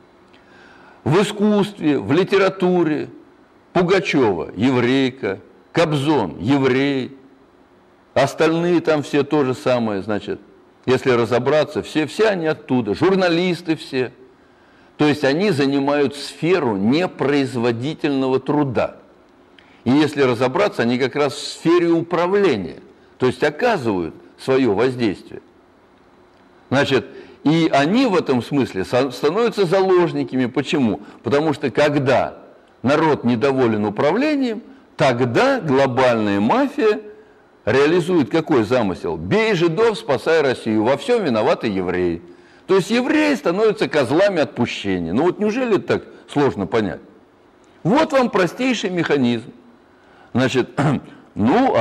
[SPEAKER 1] В искусстве, в литературе Пугачева – еврейка, Кобзон – еврей. Остальные там все то же самое, значит, если разобраться, все они оттуда. Журналисты все. То есть они занимают сферу непроизводительного труда. И если разобраться, они как раз в сфере управления, то есть оказывают свое воздействие. Значит, и они в этом смысле становятся заложниками. Почему? Потому что когда народ недоволен управлением, тогда глобальная мафия реализует какой замысел? Бей жидов, спасай Россию, во всем виноваты евреи. То есть евреи становятся козлами отпущения. Ну вот неужели это так сложно понять? Вот вам простейший механизм. Значит, ну,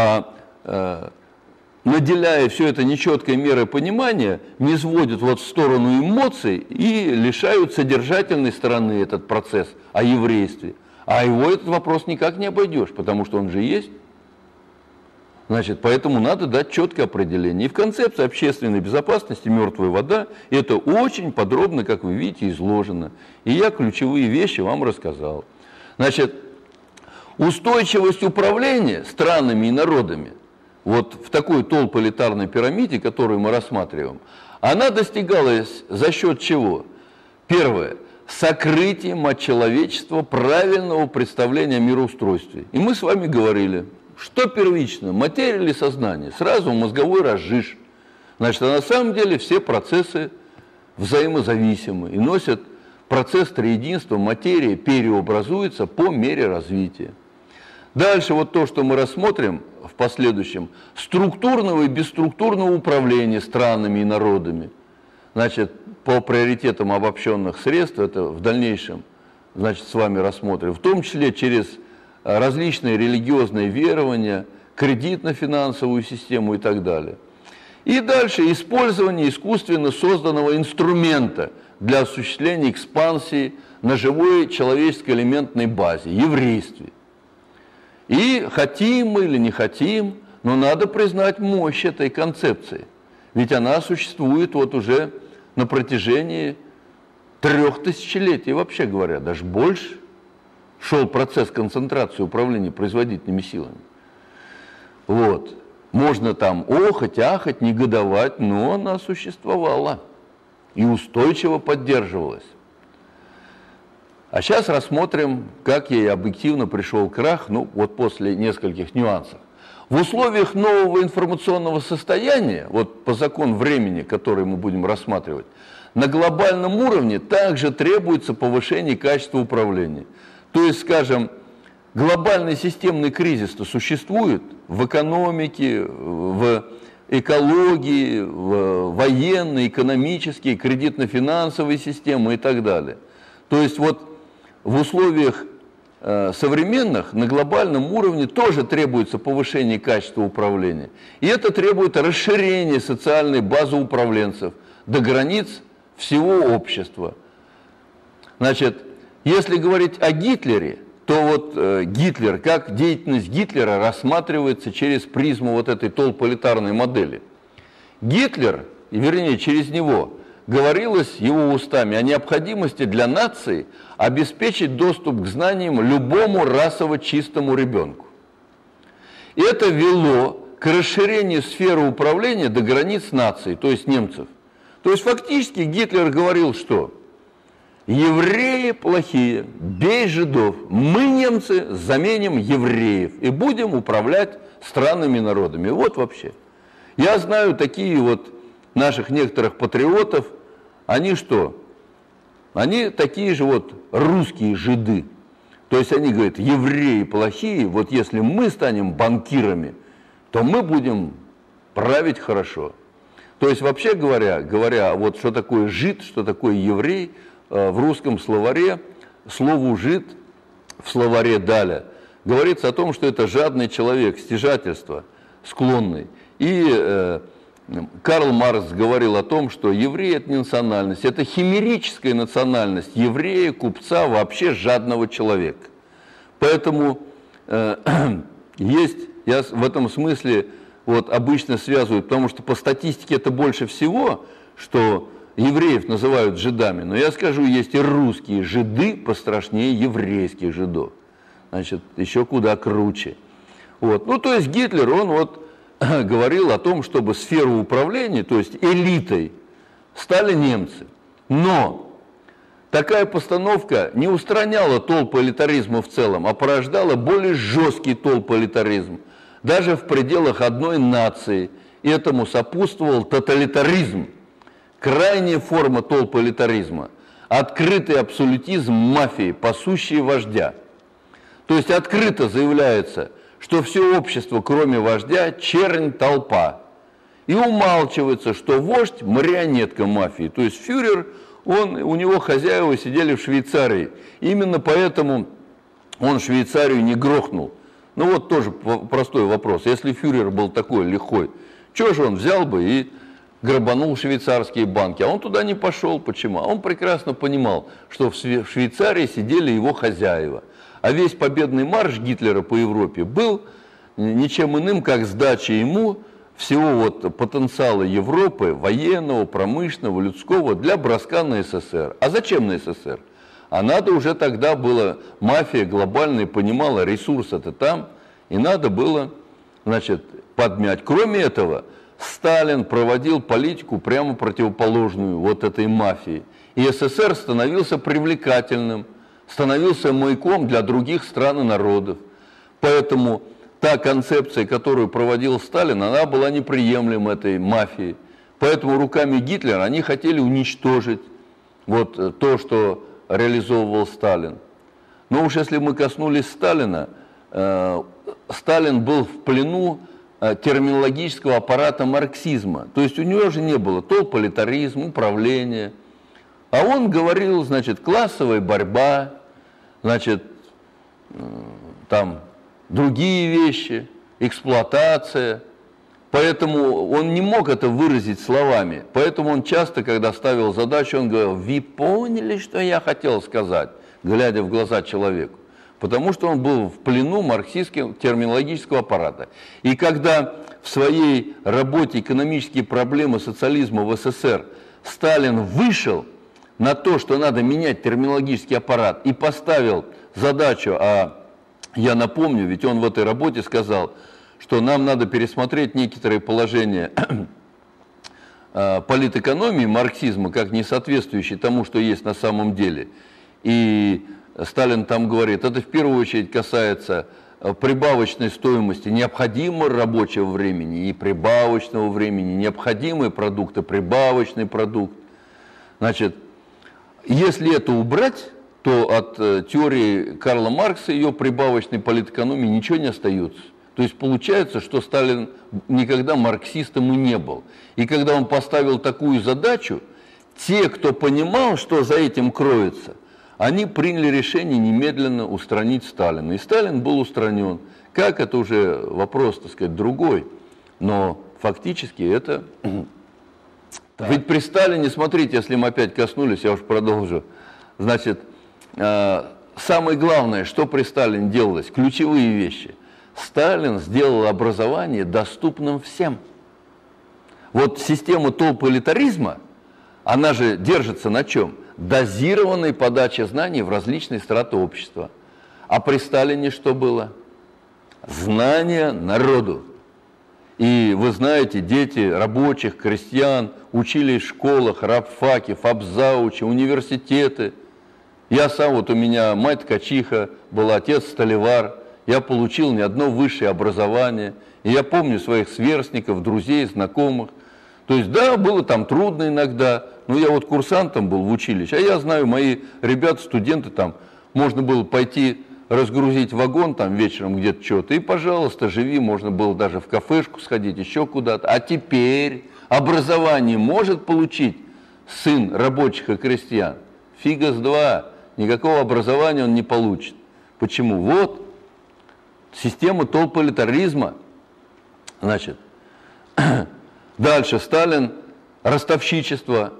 [SPEAKER 1] наделяя все это нечеткой мерой понимания, не сводят вот в сторону эмоций и лишают содержательной стороны этот процесс о еврействе. А его этот вопрос никак не обойдешь, потому что он же есть. Значит, поэтому надо дать четкое определение. И в концепции общественной безопасности мертвая вода это очень подробно, как вы видите, изложено. И я ключевые вещи вам рассказал. Значит, устойчивость управления странами и народами вот в такой толполитарной пирамиде, которую мы рассматриваем, она достигалась за счет чего? Первое. Сокрытием от человечества правильного представления о мироустройстве. И мы с вами говорили, что первично, материя или сознание? Сразу мозговой разжиж. Значит, а на самом деле все процессы взаимозависимы и носят процесс триединства, материя переобразуется по мере развития. Дальше вот то, что мы рассмотрим в последующем, структурного и бесструктурного управления странами и народами. Значит, по приоритетам обобщенных средств, это в дальнейшем, значит, с вами рассмотрим, в том числе через различные религиозные верования, кредитно-финансовую систему и так далее. И дальше использование искусственно созданного инструмента для осуществления экспансии на живой человеческой элементной базе, еврействе. И хотим мы или не хотим, но надо признать мощь этой концепции. Ведь она существует вот уже на протяжении 3 тысячелетий, вообще говоря, даже больше. Шел процесс концентрации управления производительными силами. Вот. Можно там охать, ахать, негодовать, но она существовала и устойчиво поддерживалась. А сейчас рассмотрим, как ей объективно пришел крах, ну вот после нескольких нюансов. В условиях нового информационного состояния, вот по закону времени, который мы будем рассматривать, на глобальном уровне также требуется повышение качества управления. То есть, скажем, глобальный системный кризис-то существует в экономике, в экологии, в военной, экономической, кредитно-финансовой системе и так далее. То есть вот в условиях современных на глобальном уровне тоже требуется повышение качества управления. И это требует расширения социальной базы управленцев до границ всего общества. Значит, если говорить о Гитлере, то вот Гитлер, как деятельность Гитлера рассматривается через призму вот этой толполитарной модели. Гитлер, вернее через него, говорилось его устами о необходимости для нации обеспечить доступ к знаниям любому расово чистому ребенку. И это вело к расширению сферы управления до границ нации, то есть немцев. То есть фактически Гитлер говорил, что евреи плохие, бей жидов, мы, немцы, заменим евреев и будем управлять странами и народами. Вот вообще. Я знаю такие вот наших некоторых патриотов, они что? Они такие же вот русские жиды. То есть они говорят, евреи плохие, вот если мы станем банкирами, то мы будем править хорошо. То есть вообще говоря, вот что такое жид, что такое еврей, в русском словаре, слову жид в словаре Даля говорится о том, что это жадный человек, стяжательство, склонный. И Карл Маркс говорил о том, что еврей – это не национальность, это химерическая национальность еврея, купца, вообще жадного человека. Поэтому есть, я в этом смысле вот обычно связываю, потому что по статистике это больше всего, что евреев называют жидами, но я скажу, есть и русские жиды пострашнее еврейских жидов. Значит, еще куда круче. Вот. Ну, то есть Гитлер, он вот говорил о том, чтобы сферу управления, то есть элитой, стали немцы. Но такая постановка не устраняла толполитаризма в целом, а порождала более жесткий толполитаризм, даже в пределах одной нации. И этому сопутствовал тоталитаризм, крайняя форма толполитаризма, открытый абсолютизм мафии, пасущий вождя. То есть открыто заявляется, что все общество, кроме вождя, чернь, толпа. И умалчивается, что вождь – марионетка мафии. То есть фюрер, у него хозяева сидели в Швейцарии. Именно поэтому он Швейцарию не грохнул. Ну вот тоже простой вопрос. Если фюрер был такой лихой, чего же он взял бы и грабанул швейцарские банки? А он туда не пошел. Почему? А он прекрасно понимал, что в Швейцарии сидели его хозяева. А весь победный марш Гитлера по Европе был ничем иным, как сдача ему всего вот потенциала Европы, военного, промышленного, людского, для броска на СССР. А зачем на СССР? А надо уже тогда было, мафия глобальная понимала, ресурс это там, и надо было, значит, подмять. Кроме этого, Сталин проводил политику прямо противоположную вот этой мафии. И СССР становился привлекательным, становился маяком для других стран и народов. Поэтому та концепция, которую проводил Сталин, она была неприемлема этой мафии. Поэтому руками Гитлера они хотели уничтожить вот то, что реализовывал Сталин. Но уж если мы коснулись Сталина, Сталин был в плену терминологического аппарата марксизма. То есть у него же не было толполитаризм, управление. А он говорил, значит, классовая борьба, значит, там другие вещи, эксплуатация. Поэтому он не мог это выразить словами. Поэтому он часто, когда ставил задачу, он говорил: вы поняли, что я хотел сказать, глядя в глаза человеку. Потому что он был в плену марксистского терминологического аппарата. И когда в своей работе «Экономические проблемы социализма в СССР» Сталин вышел на то, что надо менять терминологический аппарат, и поставил задачу, я напомню, ведь он в этой работе сказал, что нам надо пересмотреть некоторые положения политэкономии, марксизма, как не соответствующие тому, что есть на самом деле. И Сталин там говорит, это в первую очередь касается прибавочной стоимости необходимого рабочего времени и прибавочного времени, необходимые продукты, прибавочный продукт. Значит, если это убрать, то от теории Карла Маркса, ее прибавочной политэкономии, ничего не остается. То есть получается, что Сталин никогда марксистом и не был. И когда он поставил такую задачу, те, кто понимал, что за этим кроется, они приняли решение немедленно устранить Сталина. И Сталин был устранен. Как, это уже вопрос, так сказать, другой. Но фактически это... Ведь при Сталине, смотрите, если мы опять коснулись, я уж продолжу. Значит, самое главное, что при Сталине делалось, ключевые вещи. Сталин сделал образование доступным всем. Вот система толполитаризма, она же держится на чем? Дозированной подаче знаний в различные страты общества. А при Сталине что было? Знания народу. И вы знаете, дети рабочих, крестьян учились в школах, рабфаке, фабзауче, университеты. Я сам, вот у меня мать ткачиха была, отец столевар. Я получил не одно высшее образование. И я помню своих сверстников, друзей, знакомых. То есть, да, было там трудно иногда. Но я вот курсантом был в училище. А я знаю, мои ребята, студенты там, можно было пойти разгрузить вагон там вечером где-то что-то. И, пожалуйста, живи, можно было даже в кафешку сходить, еще куда-то. А теперь образование может получить сын рабочих и крестьян? Фига с два. Никакого образования он не получит. Почему? Вот система толполитаризма. Значит, дальше Сталин, ростовщичество.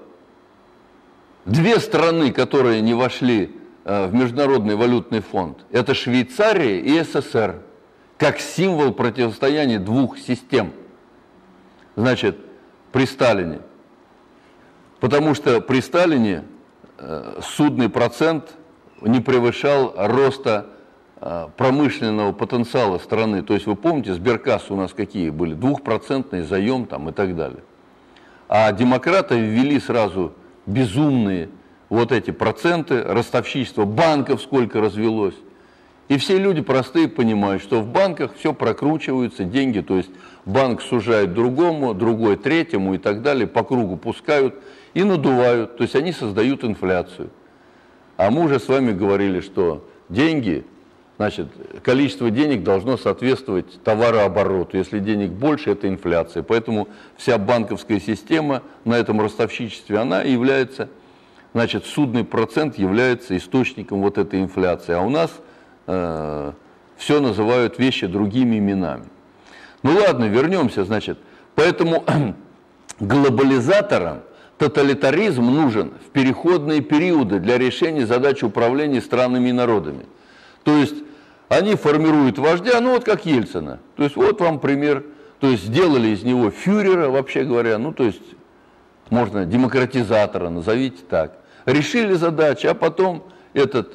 [SPEAKER 1] Две страны, которые не вошли в Международный валютный фонд, это Швейцария и СССР, как символ противостояния двух систем. Значит, при Сталине. Потому что при Сталине судный процент не превышал роста промышленного потенциала страны. То есть вы помните, сберкассы у нас какие были? 2% заем там и так далее. А демократы ввели сразу безумные вот эти проценты, ростовщичество банков сколько развелось. И все люди простые понимают, что в банках все прокручиваются, деньги, то есть банк сужает другому, другой третьему и так далее, по кругу пускают и надувают, то есть они создают инфляцию. А мы уже с вами говорили, что деньги, значит, количество денег должно соответствовать товарообороту. Если денег больше, это инфляция. Поэтому вся банковская система на этом ростовщичестве, она является, значит, судный процент является источником вот этой инфляции. А у нас все называют вещи другими именами. Ну ладно, вернемся, значит. Поэтому глобализаторам тоталитаризм нужен в переходные периоды для решения задач управления странами и народами. То есть они формируют вождя, ну вот как Ельцина. То есть вот вам пример. То есть сделали из него фюрера, вообще говоря, ну то есть можно демократизатора, назовите так. Решили задачи, а потом этот,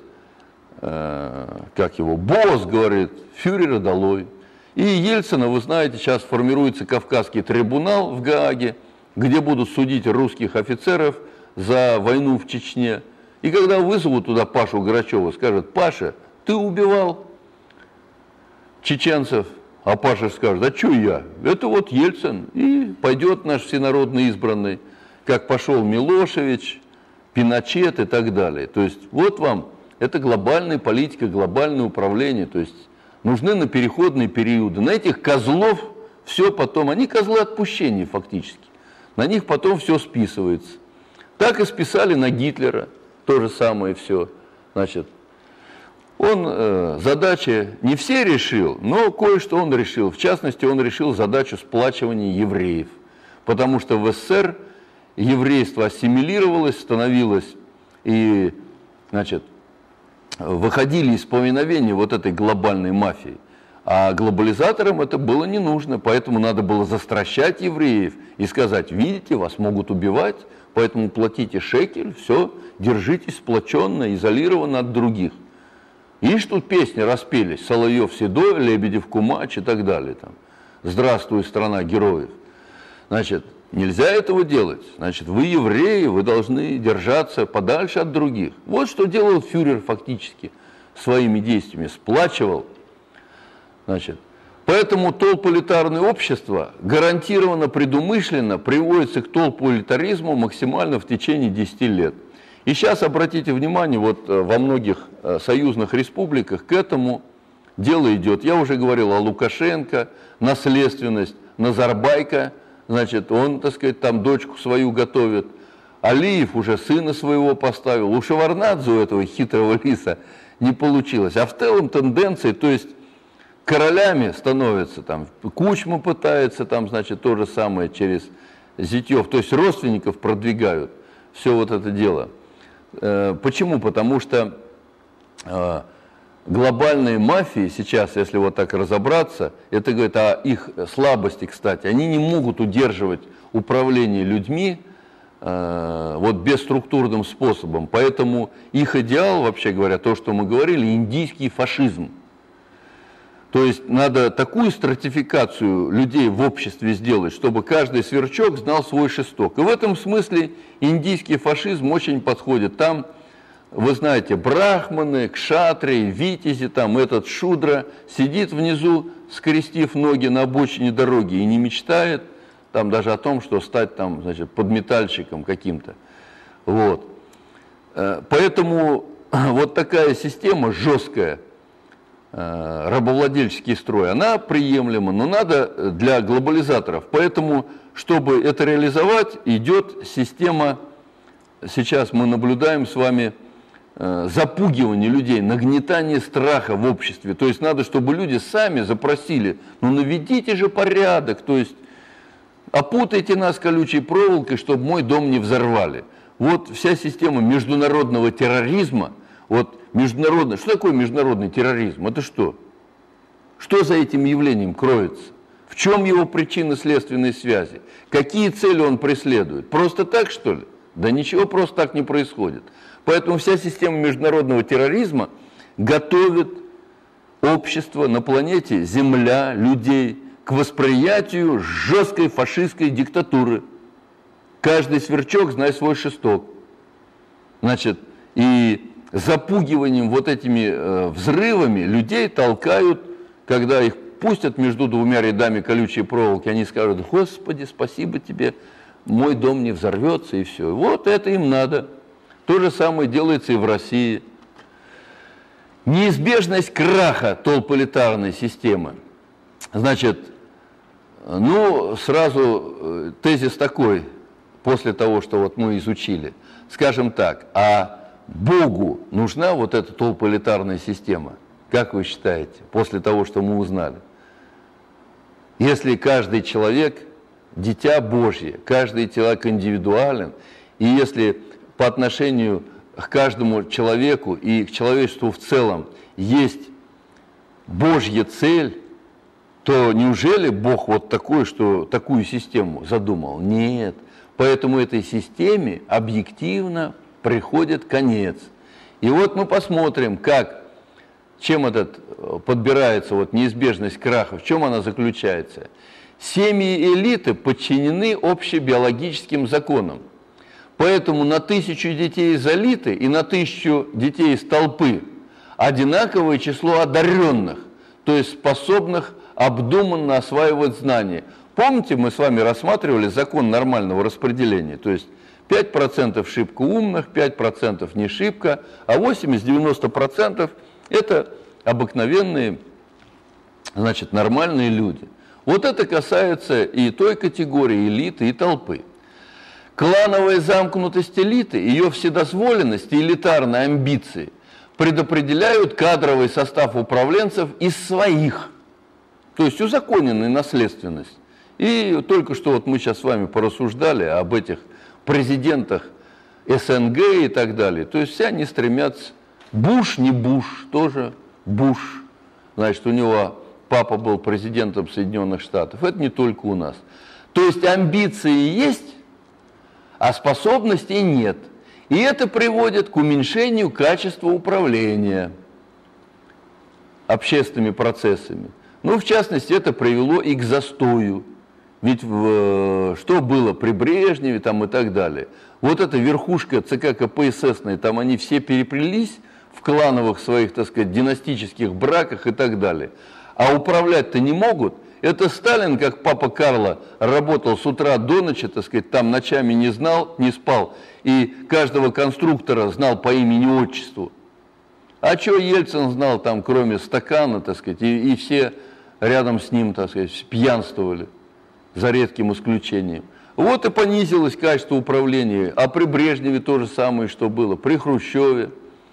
[SPEAKER 1] как его, босс говорит, фюрера долой. И Ельцина, вы знаете, сейчас формируется Кавказский трибунал в Гааге, где будут судить русских офицеров за войну в Чечне. И когда вызовут туда Пашу Грачева, скажут: Паша, ты убивал чеченцев? А Паша скажет: а что я? Это вот Ельцин. И пойдет наш всенародно избранный, как пошел Милошевич, Пиночет и так далее. То есть вот вам, это глобальная политика, глобальное управление. То есть нужны на переходные периоды. На этих козлов все потом, они козлы отпущения фактически. На них потом все списывается. Так и списали на Гитлера, то же самое все. Значит, он задачи не все решил, но кое-что он решил. В частности, он решил задачу сплачивания евреев. Потому что в СССР еврейство ассимилировалось, становилось и, значит, выходили из повиновения вот этой глобальной мафии. А глобализаторам это было не нужно, поэтому надо было застращать евреев и сказать: видите, вас могут убивать, поэтому платите шекель, все, держитесь сплоченно, изолированно от других. Ишь, тут песни распелись: Соловьев седой, Лебедев кумач и так далее. Там. Здравствуй, страна героев. Значит, нельзя этого делать. Значит, вы евреи, вы должны держаться подальше от других. Вот что делал фюрер фактически своими действиями, сплачивал. Значит, поэтому толполитарное общество гарантированно, предумышленно приводится к толполитаризму максимально в течение 10 лет. И сейчас, обратите внимание, вот во многих союзных республиках к этому дело идет. Я уже говорил о Лукашенко, наследственность, Назарбайка, значит, он, так сказать, там дочку свою готовит. Алиев уже сына своего поставил. У Шеварднадзе, у этого хитрого лиса, не получилось. А в целом тенденции, то есть королями становятся, там, Кучма пытается, там, значит, то же самое через зятьев, то есть родственников продвигают, все вот это дело. Почему? Потому что глобальные мафии сейчас, если вот так разобраться, это говорит о их слабости, кстати. Они не могут удерживать управление людьми вот бесструктурным способом. Поэтому их идеал, вообще говоря, то, что мы говорили, индийский фашизм. То есть надо такую стратификацию людей в обществе сделать, чтобы каждый сверчок знал свой шесток. И в этом смысле индийский фашизм очень подходит. Там, вы знаете, брахманы, кшатрии, витязи, там этот шудра сидит внизу, скрестив ноги на обочине дороги и не мечтает там даже о том, что стать там, значит, подметальщиком каким-то. Вот. Поэтому вот такая система жесткая, рабовладельческий строй, она приемлема, но надо для глобализаторов. Поэтому, чтобы это реализовать, идет система, сейчас мы наблюдаем с вами запугивание людей, нагнетание страха в обществе. То есть надо, чтобы люди сами запросили: ну наведите же порядок, то есть опутайте нас колючей проволокой, чтобы мой дом не взорвали. Вот вся система международного терроризма. Вот международный, что такое международный терроризм? Это что? Что за этим явлением кроется? В чем его причинно-следственные связи? Какие цели он преследует? Просто так, что ли? Да ничего просто так не происходит. Поэтому вся система международного терроризма готовит общество на планете Земля, людей, к восприятию жесткой фашистской диктатуры. Каждый сверчок знает свой шесток. Значит, и запугиванием вот этими взрывами людей толкают, когда их пустят между двумя рядами колючей проволоки, они скажут: Господи, спасибо тебе, мой дом не взорвется, и все. Вот это им надо. То же самое делается и в России. Неизбежность краха толполитарной системы. Значит, ну, сразу тезис такой, после того, что вот мы изучили. Скажем так, а Богу нужна вот эта толполитарная система? Как вы считаете, после того, что мы узнали? Если каждый человек – дитя Божье, каждый человек индивидуален, и если по отношению к каждому человеку и к человечеству в целом есть Божья цель, то неужели Бог вот такой, что такую систему задумал? Нет. Поэтому этой системе объективно приходит конец. И вот мы посмотрим, чем подбирается неизбежность краха, в чем она заключается. Семьи элиты подчинены общебиологическим законам. Поэтому на 1000 детей из элиты и на 1000 детей из толпы одинаковое число одаренных, то есть способных обдуманно осваивать знания. Помните, мы с вами рассматривали закон нормального распределения, то есть 5% шибко умных, 5% не шибко, а 80-90% это обыкновенные, нормальные люди. Вот это касается и той категории элиты, и толпы. Клановая замкнутость элиты, ее вседозволенность и элитарные амбиции предопределяют кадровый состав управленцев из своих, то есть узаконенная наследственность. И только что мы сейчас с вами порассуждали об этих президентах СНГ и так далее. То есть все они стремятся, Буш, не Буш, тоже Буш. Значит, у него папа был президентом Соединенных Штатов. Это не только у нас. То есть амбиции есть, а способностей нет. И это приводит к уменьшению качества управления общественными процессами. В частности, это привело и к застою. Ведь что было при Брежневе и так далее. Вот эта верхушка ЦК КПССной, там они все переплелись в клановых своих, династических браках и так далее. А управлять-то не могут. Это Сталин, как папа Карло, работал с утра до ночи, там ночами не спал, и каждого конструктора знал по имени-отчеству. А что Ельцин знал там, кроме стакана, и все рядом с ним, пьянствовали, за редким исключением. Вот и понизилось качество управления. А при Брежневе то же самое, что было, при Хрущеве.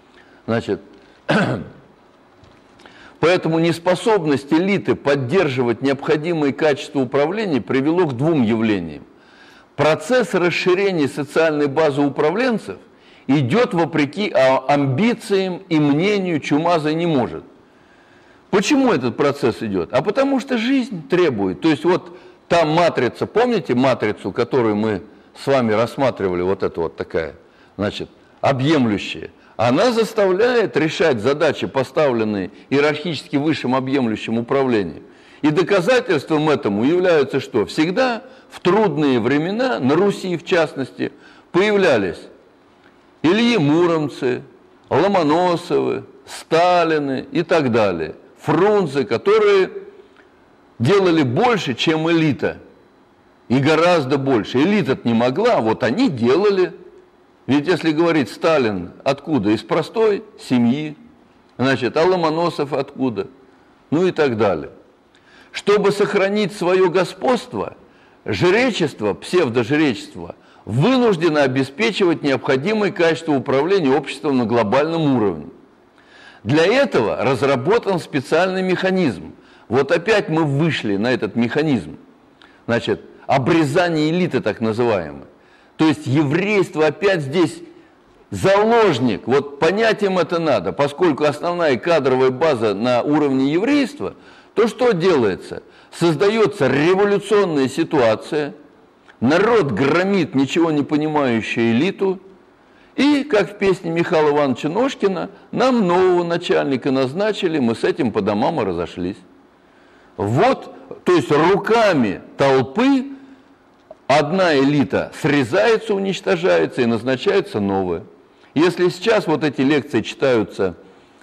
[SPEAKER 1] Поэтому неспособность элиты поддерживать необходимые качества управления привело к двум явлениям. Процесс расширения социальной базы управленцев идет вопреки амбициям и мнению «чумазый не может». Почему этот процесс идет? А потому что жизнь требует. То есть та матрица, помните матрицу, которую мы с вами рассматривали, такая, объемлющая? Она заставляет решать задачи, поставленные иерархически высшим объемлющим управлением. И доказательством этому является что? Всегда в трудные времена, на Руси в частности, появлялись Ильи Муромцы, Ломоносовы, Сталины и так далее, Фрунзе, которые делали больше, чем элита, и гораздо больше. Элита-то не могла, они делали. Ведь если говорить Сталин откуда? Из простой семьи. А Ломоносов откуда? И так далее. Чтобы сохранить свое господство, жречество, псевдожречество, вынуждено обеспечивать необходимое качество управления обществом на глобальном уровне. Для этого разработан специальный механизм. Опять мы вышли на этот механизм. Обрезание элиты так называемое. То есть еврейство опять здесь заложник. Понять им это надо. Поскольку основная кадровая база на уровне еврейства, то что делается? Создается революционная ситуация, народ громит ничего не понимающую элиту, и, как в песне Михаила Ивановича Ножкина, нам нового начальника назначили, мы с этим по домам и разошлись. То есть руками толпы одна элита срезается, уничтожается и назначается новая. Если сейчас эти лекции читаются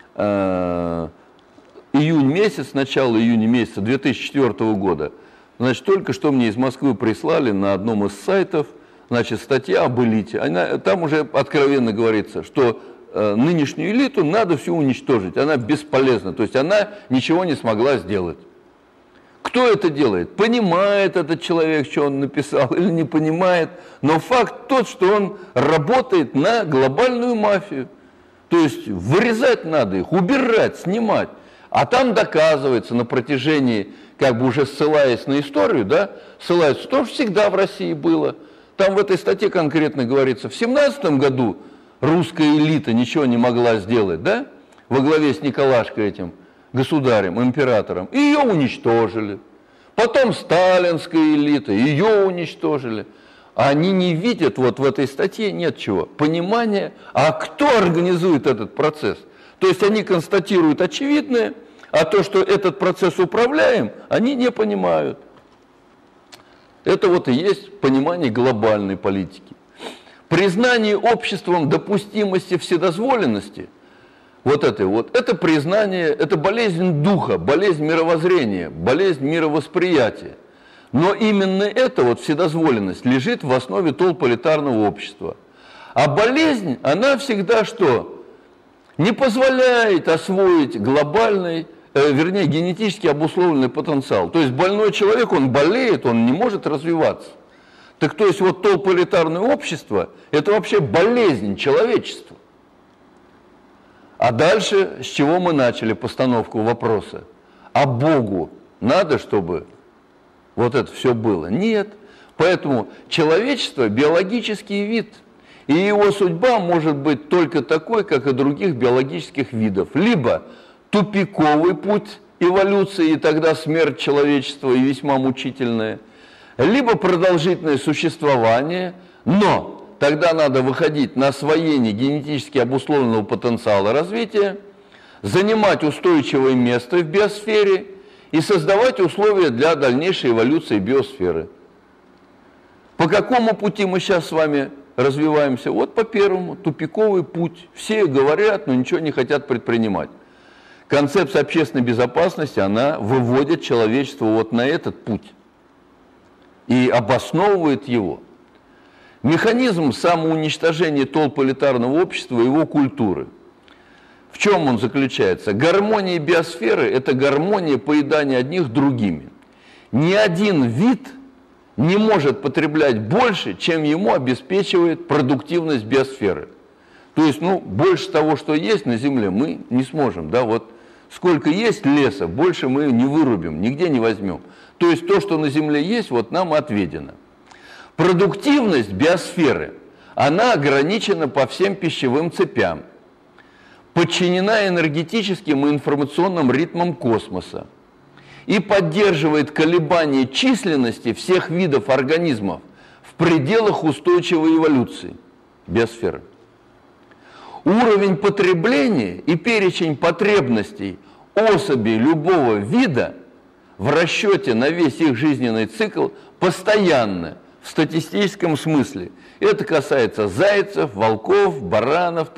[SPEAKER 1] июнь месяц, начало июня месяца 2004 года, только что мне из Москвы прислали на одном из сайтов, статья об элите. Там уже откровенно говорится, что нынешнюю элиту надо всю уничтожить, она бесполезна, то есть она ничего не смогла сделать. Кто это делает? Понимает этот человек, что он написал, или не понимает, но факт тот, что он работает на глобальную мафию. То есть вырезать надо их, убирать, снимать. А там доказывается на протяжении, уже ссылаясь на историю, ссылаясь, что всегда в России было. Там в этой статье конкретно говорится, в 17 году русская элита ничего не могла сделать, да, во главе с Николашкой этим государем, императором, и ее уничтожили. Потом сталинская элита, ее уничтожили. А они не видят, вот в этой статье нет чего, понимания, а кто организует этот процесс. То есть они констатируют очевидное, а то, что этот процесс управляем, они не понимают. Это вот и есть понимание глобальной политики. Признание обществом допустимости вседозволенности, вот это признание, это болезнь духа, болезнь мировоззрения, болезнь мировосприятия. Но именно эта вот вседозволенность лежит в основе толполитарного общества. А болезнь, она всегда что? Не позволяет освоить глобальный, генетически обусловленный потенциал. То есть больной человек, он болеет, он не может развиваться. Так то есть вот толполитарное общество, это вообще болезнь человечества. А дальше, с чего мы начали постановку вопроса? А Богу надо, чтобы вот это все было? Нет. Поэтому человечество – биологический вид. И его судьба может быть только такой, как и других биологических видов. Либо тупиковый путь эволюции, и тогда смерть человечества и весьма мучительная. Либо продолжительное существование, но тогда надо выходить на освоение генетически обусловленного потенциала развития, занимать устойчивое место в биосфере и создавать условия для дальнейшей эволюции биосферы. По какому пути мы сейчас с вами развиваемся? Вот по первому, тупиковый путь. Все говорят, но ничего не хотят предпринимать. Концепция общественной безопасности, она выводит человечество вот на этот путь и обосновывает его. Механизм самоуничтожения толполитарного общества и его культуры. В чем он заключается? Гармония биосферы – это гармония поедания одних другими. Ни один вид не может потреблять больше, чем ему обеспечивает продуктивность биосферы. То есть, больше того, что есть на Земле, мы не сможем. Да? Вот сколько есть леса, больше мы не вырубим, нигде не возьмем. То есть, то, что на Земле есть, вот нам отведено. Продуктивность биосферы, она ограничена по всем пищевым цепям, подчинена энергетическим и информационным ритмам космоса и поддерживает колебания численности всех видов организмов в пределах устойчивой эволюции биосферы. Уровень потребления и перечень потребностей особей любого вида в расчете на весь их жизненный цикл постоянно, в статистическом смысле. Это касается зайцев, волков, баранов,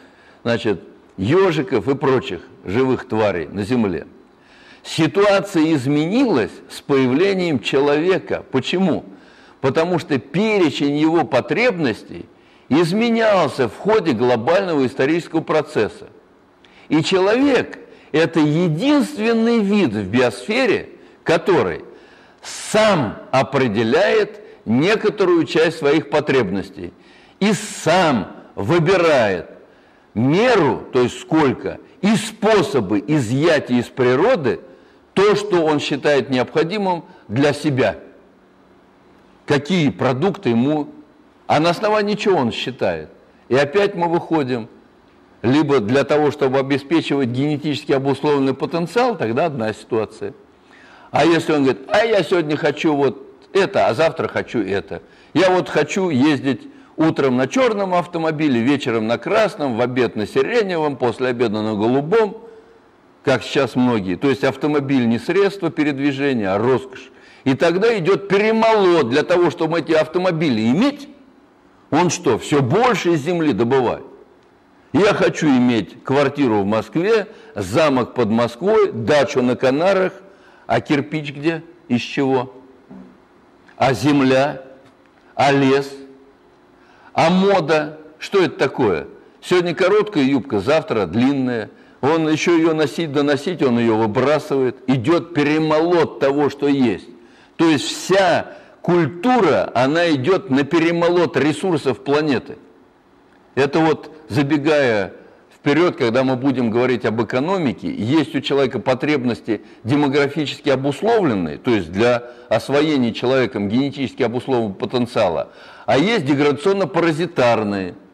[SPEAKER 1] ежиков и прочих живых тварей на Земле. Ситуация изменилась с появлением человека. Почему? Потому что перечень его потребностей изменялся в ходе глобального исторического процесса. И человек – это единственный вид в биосфере, который сам определяет некоторую часть своих потребностей и сам выбирает меру, то есть сколько, и способы изъятия из природы то, что он считает необходимым для себя. Какие продукты ему, а на основании чего он считает. И опять мы выходим, либо для того, чтобы обеспечивать генетически обусловленный потенциал, тогда одна ситуация. А если он говорит, а я сегодня хочу вот это, а завтра хочу это. Я вот хочу ездить утром на черном автомобиле, вечером на красном, в обед на сиреневом, после обеда на голубом, как сейчас многие. То есть автомобиль не средство передвижения, а роскошь. И тогда идет перемолот для того, чтобы эти автомобили иметь. Он что, все больше из земли добывает? Я хочу иметь квартиру в Москве, замок под Москвой, дачу на Канарах, а кирпич где? Из чего? А земля? А лес? А мода? Что это такое? Сегодня короткая юбка, завтра длинная. Он еще ее носить, доносить, он ее выбрасывает. Идет перемолот того, что есть. То есть вся культура, она идет на перемолот ресурсов планеты. Это вот, забегая вперед, когда мы будем говорить об экономике, есть у человека потребности демографически обусловленные, то есть для освоения человеком генетически обусловленного потенциала, а есть деградационно-паразитарные.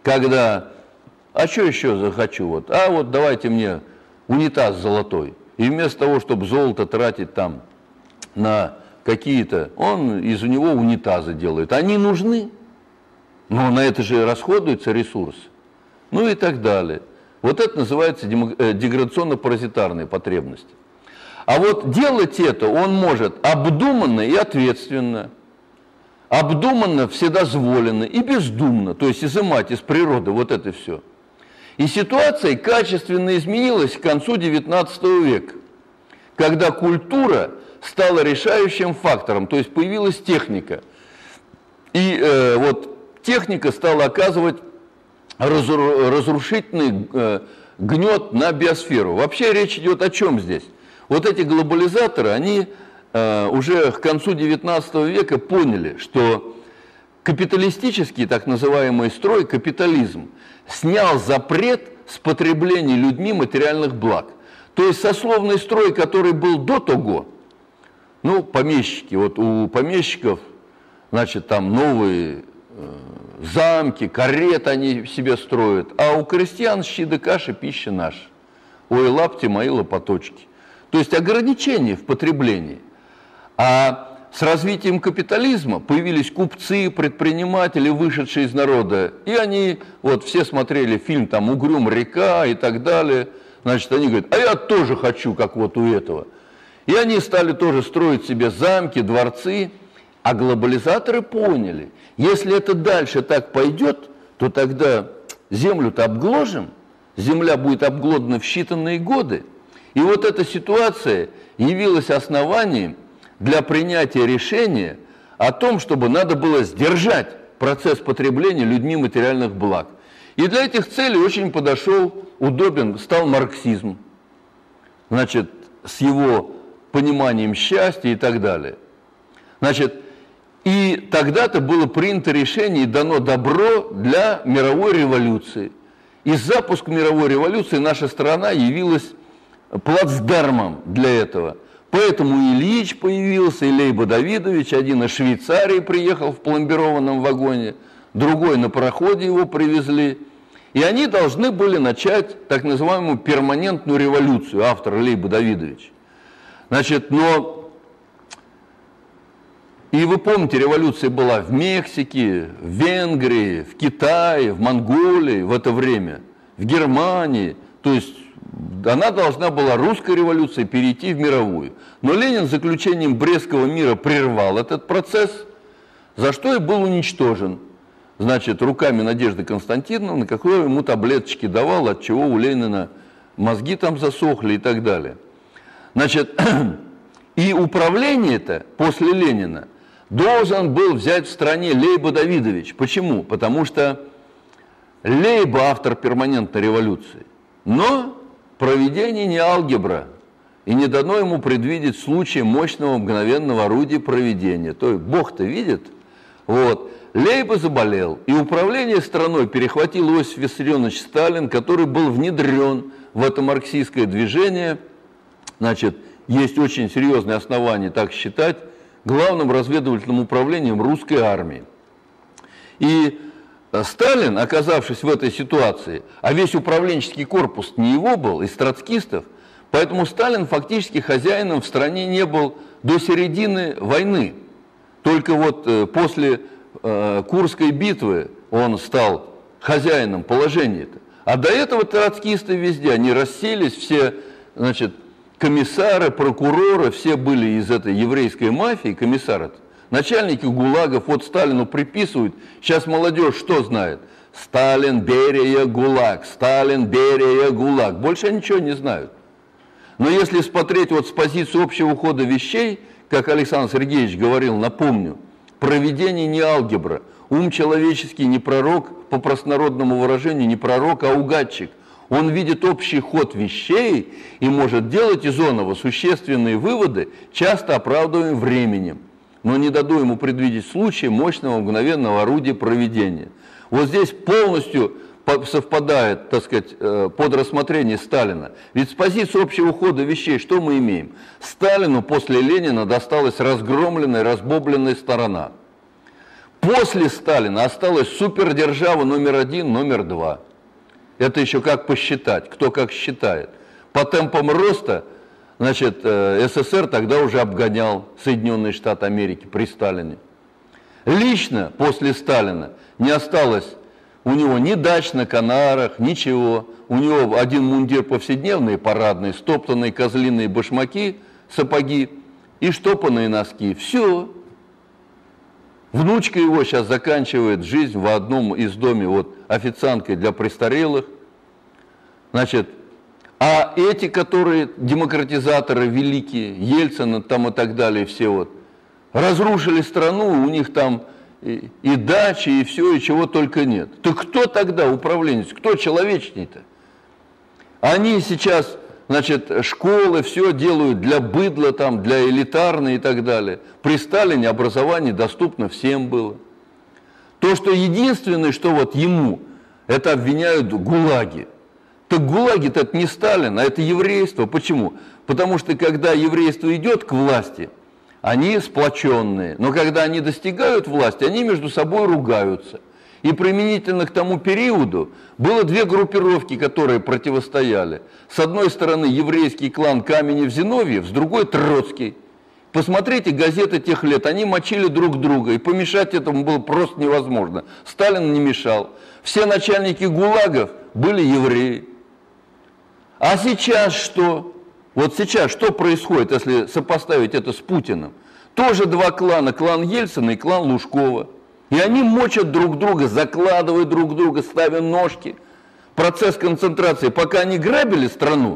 [SPEAKER 1] когда, а что еще захочу, вот, а вот давайте мне унитаз золотой. И вместо того, чтобы золото тратить там на какие-то, он из него унитазы делает. Они нужны, но на это же расходуется ресурс. Ну и так далее. Вот это называется деградационно-паразитарные потребности. А вот делать это он может обдуманно и ответственно, обдуманно, вседозволенно и бездумно, то есть изымать из природы вот это все. И ситуация качественно изменилась к концу XIX века, когда культура стала решающим фактором, то есть появилась техника. И вот техника стала оказывать разрушительный гнет на биосферу. Вообще речь идет о чем здесь? Вот эти глобализаторы, они уже к концу XIX века поняли, что капиталистический так называемый строй, капитализм, снял запрет с потребления людьми материальных благ. То есть сословный строй, который был до того, ну, помещики, вот у помещиков, значит, там новые замки, кареты они себе строят, а у крестьян щи да каши, пища наша. Ой, лапти мои лопаточки. То есть ограничения в потреблении. А с развитием капитализма появились купцы, предприниматели, вышедшие из народа. И они, вот все смотрели фильм там «Угрюм река» и так далее. Значит, они говорят, а я тоже хочу, как вот у этого. И они стали тоже строить себе замки, дворцы. А глобализаторы поняли, если это дальше так пойдет, то тогда землю-то обгложим, земля будет обглодана в считанные годы. И вот эта ситуация явилась основанием для принятия решения о том, чтобы надо было сдержать процесс потребления людьми материальных благ. И для этих целей очень удобен стал марксизм, значит, с его пониманием счастья и так далее. Значит, и тогда-то было принято решение и дано добро для мировой революции. И с запуском мировой революции наша страна явилась плацдармом для этого. Поэтому Ильич появился, и Лейба Давидович, один из Швейцарии приехал в пломбированном вагоне, другой на пароходе его привезли. И они должны были начать так называемую перманентную революцию, автор Лейба Давидович. Значит, но... И вы помните, революция была в Мексике, в Венгрии, в Китае, в Монголии в это время, в Германии. То есть она должна была, русская революция, перейти в мировую. Но Ленин заключением Брестского мира прервал этот процесс, за что и был уничтожен. Значит, руками Надежды Константиновны, какой ему таблеточки давал, от чего у Ленина мозги там засохли и так далее. Значит, и управление-то после Ленина должен был взять в стране Лейба Давидович. Почему? Потому что Лейба автор перманентной революции, но проведение не алгебра, и не дано ему предвидеть случай мощного мгновенного орудия проведения. То есть Бог-то видит. Вот. Лейба заболел, и управление страной перехватил Иосиф Виссарионович Сталин, который был внедрен в это марксистское движение. Значит, есть очень серьезные основания так считать, главным разведывательным управлением русской армии. И Сталин, оказавшись в этой ситуации, а весь управленческий корпус не его был, из троцкистов, поэтому Сталин фактически хозяином в стране не был до середины войны. Только вот после Курской битвы он стал хозяином положения-то. А до этого троцкисты везде, они расселись, все, значит, комиссары, прокуроры, все были из этой еврейской мафии, комиссары, начальники ГУЛАГов, вот Сталину приписывают, сейчас молодежь что знает? Сталин, Берия, ГУЛАГ, Сталин, Берия, ГУЛАГ, больше ничего не знают. Но если смотреть вот с позиции общего хода вещей, как Александр Сергеевич говорил, напомню, проведение не алгебра, ум человеческий не пророк, по простонародному выражению, не пророк, а угадчик. Он видит общий ход вещей и может делать из оного существенные выводы, часто оправдываемые временем, но не даду ему предвидеть случай мощного мгновенного орудия проведения. Вот здесь полностью совпадает, так сказать, под рассмотрение Сталина. Ведь с позиции общего хода вещей что мы имеем? Сталину после Ленина досталась разгромленная, разбобленная сторона. После Сталина осталась супердержава номер 1, номер 2. Это еще как посчитать, кто как считает. По темпам роста, значит, СССР тогда уже обгонял Соединенные Штаты Америки при Сталине. Лично после Сталина не осталось у него ни дач на Канарах, ничего. У него один мундир повседневный, парадный, стоптанные козлиные башмаки, сапоги и штопанные носки. Все. Внучка его сейчас заканчивает жизнь в одном из доме вот, официанткой для престарелых. Значит, а эти, которые демократизаторы великие, Ельцин там и так далее, все вот, разрушили страну, у них там и дачи, и все, и чего только нет. Так кто тогда управленец, кто человечней-то? Они сейчас, значит, школы все делают для быдла, там, для элитарной и так далее. При Сталине образование доступно всем было. То, что единственное, что вот ему, это обвиняют ГУЛАГи. Так ГУЛАГи-то это не Сталин, а это еврейство. Почему? Потому что когда еврейство идет к власти, они сплоченные. Но когда они достигают власти, они между собой ругаются. И применительно к тому периоду было две группировки, которые противостояли. С одной стороны еврейский клан Каменев-Зиновьев, с другой Троцкий. Посмотрите газеты тех лет, они мочили друг друга, и помешать этому было просто невозможно. Сталин не мешал. Все начальники ГУЛАГов были евреи. А сейчас что? Вот сейчас что происходит, если сопоставить это с Путиным? Тоже два клана, клан Ельцина и клан Лужкова. И они мочат друг друга, закладывают друг друга, ставя ножки. Процесс концентрации, пока они грабили страну,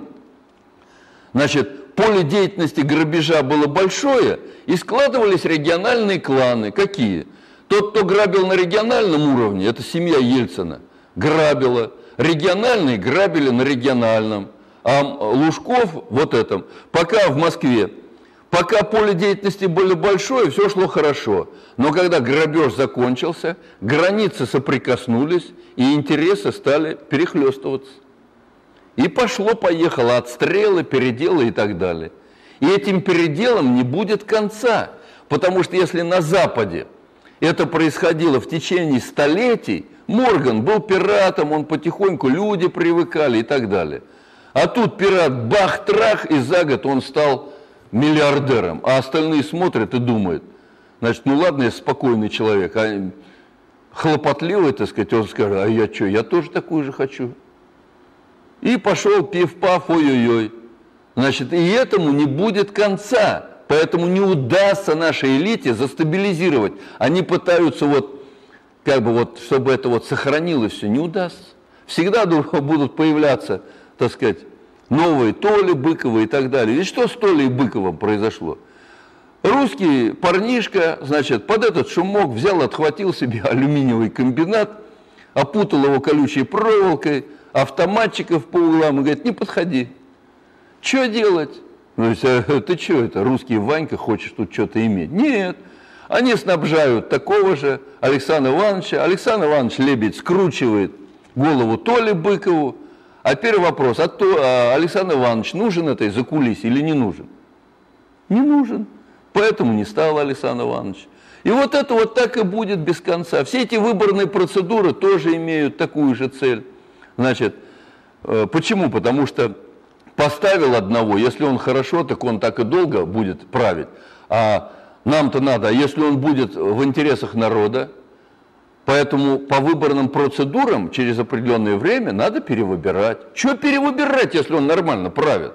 [SPEAKER 1] значит, поле деятельности грабежа было большое, и складывались региональные кланы. Какие? Тот, кто грабил на региональном уровне, это семья Ельцина, грабила. Региональные грабили на региональном. А Лужков вот этом. Пока в Москве, пока поле деятельности было большое, все шло хорошо. Но когда грабеж закончился, границы соприкоснулись, и интересы стали перехлестываться. И пошло-поехало отстрелы, переделы и так далее. И этим переделам не будет конца. Потому что если на Западе это происходило в течение столетий, Морган был пиратом, он потихоньку, люди привыкали и так далее. А тут пират бах-трах, и за год он стал миллиардером. А остальные смотрят и думают, значит, ну ладно, я спокойный человек, а хлопотливый, так сказать, он скажет, а я что, я тоже такую же хочу. И пошел пиф-паф, ой-ой-ой. Значит, и этому не будет конца. Поэтому не удастся нашей элите застабилизировать. Они пытаются вот, как бы вот, чтобы это вот сохранилось все, не удастся. Всегда будут появляться, так сказать, новые Толи, Быкова и так далее. И что с Толей и Быковым произошло? Русский парнишка, значит, под этот шумок взял, отхватил себе алюминиевый комбинат, опутал его колючей проволокой, автоматчиков по углам и говорит, не подходи. Что делать? Ну, ты что это, русский Ванька, хочешь тут что-то иметь? Нет. Они снабжают такого же Александра Ивановича. Александр Иванович Лебедь скручивает голову Толе Быкову. А теперь вопрос, Александр Иванович нужен этой закулисье или не нужен? Не нужен. Поэтому не стал Александр Иванович. И вот это вот так и будет без конца. Все эти выборные процедуры тоже имеют такую же цель. Значит, почему? Потому что поставил одного, если он хорошо, так он так и долго будет править. А нам-то надо, если он будет в интересах народа, поэтому по выборным процедурам через определенное время надо перевыбирать. Что перевыбирать, если он нормально правит?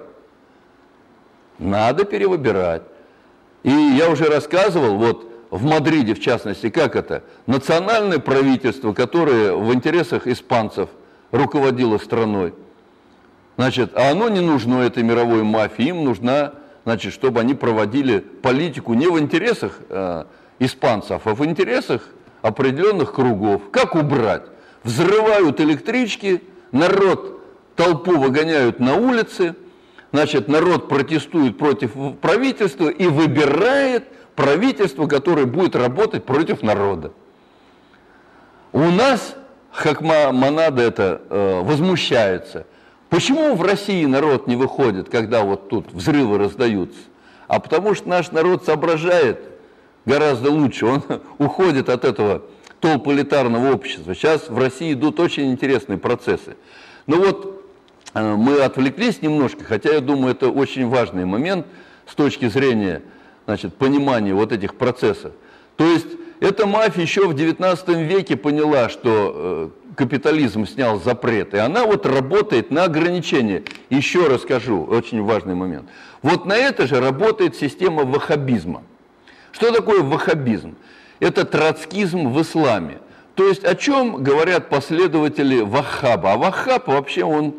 [SPEAKER 1] Надо перевыбирать. И я уже рассказывал, вот в Мадриде, в частности, как это? Национальное правительство, которое в интересах испанцев руководило страной. Значит, а оно не нужно этой мировой мафии, им нужна, значит, чтобы они проводили политику не в интересах испанцев, а в интересах определенных кругов. Как убрать? Взрывают электрички, народ, толпу выгоняют на улицы, значит, народ протестует против правительства и выбирает правительство, которое будет работать против народа. У нас Хакма Монада это возмущается. Почему в России народ не выходит, когда вот тут взрывы раздаются? А потому что наш народ соображает, гораздо лучше, он уходит от этого толполитарного общества. Сейчас в России идут очень интересные процессы. Но вот мы отвлеклись немножко, хотя я думаю, это очень важный момент с точки зрения, значит, понимания вот этих процессов. То есть эта мафия еще в XIX веке поняла, что капитализм снял запрет, и она вот работает на ограничение. Еще раз скажу, очень важный момент. Вот на это же работает система ваххабизма. Что такое ваххабизм? Это троцкизм в исламе. То есть о чем говорят последователи Ваххаба? А Ваххаб вообще он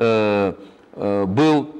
[SPEAKER 1] был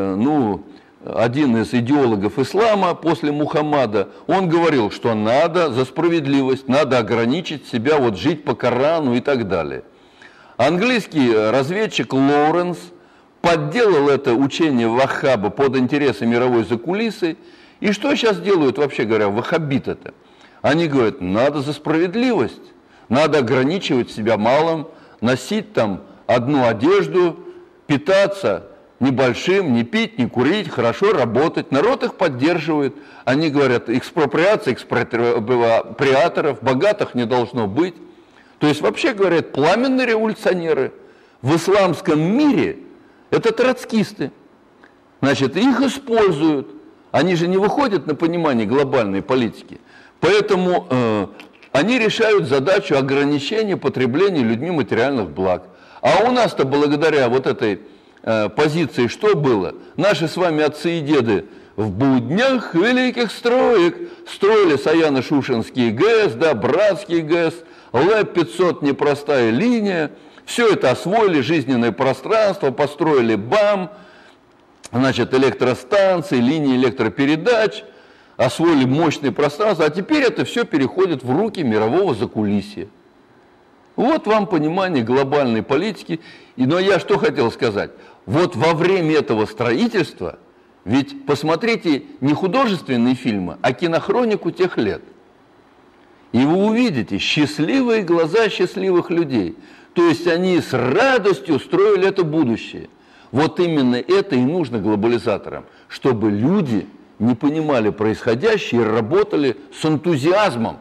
[SPEAKER 1] один из идеологов ислама после Мухаммада. Он говорил, что надо за справедливость, надо ограничить себя, вот жить по Корану и так далее. Английский разведчик Лоуренс подделал это учение Ваххаба под интересы мировой закулисы. И что сейчас делают, вообще говоря, ваххабиты-то? Они говорят, надо за справедливость, надо ограничивать себя малым, носить там одну одежду, питаться небольшим, не пить, не курить, хорошо работать. Народ их поддерживает. Они говорят, экспроприация экспроприаторов, богатых не должно быть. То есть, вообще говорят, пламенные революционеры в исламском мире – это троцкисты. Значит, их используют. Они же не выходят на понимание глобальной политики. Поэтому они решают задачу ограничения потребления людьми материальных благ. А у нас-то благодаря вот этой позиции что было? Наши с вами отцы и деды в буднях великих строек строили Саяно-Шушенский ГЭС, да, Братский ГЭС, ЛЭП-500 непростая линия. Все это освоили, жизненное пространство, построили БАМ, значит, электростанции, линии электропередач, освоили мощные пространства, а теперь это все переходит в руки мирового закулисья. Вот вам понимание глобальной политики. Но я что хотел сказать? Вот во время этого строительства, ведь посмотрите не художественные фильмы, а кинохронику тех лет. И вы увидите счастливые глаза счастливых людей. То есть они с радостью строили это будущее. Вот именно это и нужно глобализаторам, чтобы люди не понимали происходящее и работали с энтузиазмом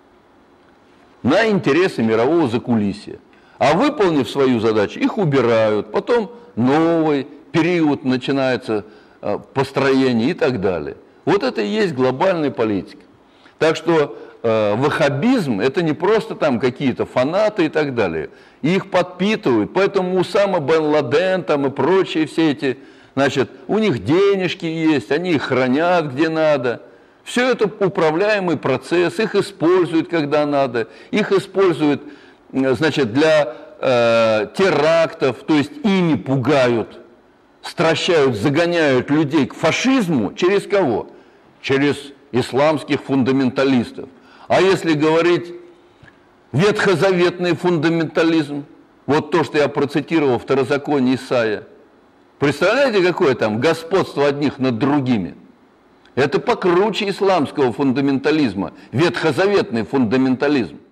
[SPEAKER 1] на интересы мирового закулисья. А выполнив свою задачу, их убирают, потом новый период начинается построение и так далее. Вот это и есть глобальная политика. Так что ваххабизм – это не просто там какие-то фанаты и так далее. Их подпитывают, поэтому Усама бен Ладен там и прочие все эти, значит, у них денежки есть, они их хранят где надо. Все это управляемый процесс, их используют, когда надо, их используют, значит, для терактов, то есть ими пугают, стращают, загоняют людей к фашизму через кого? Через исламских фундаменталистов. А если говорить ветхозаветный фундаментализм, вот то, что я процитировал в Второзаконии Исаия, представляете, какое там господство одних над другими? Это покруче исламского фундаментализма, ветхозаветный фундаментализм.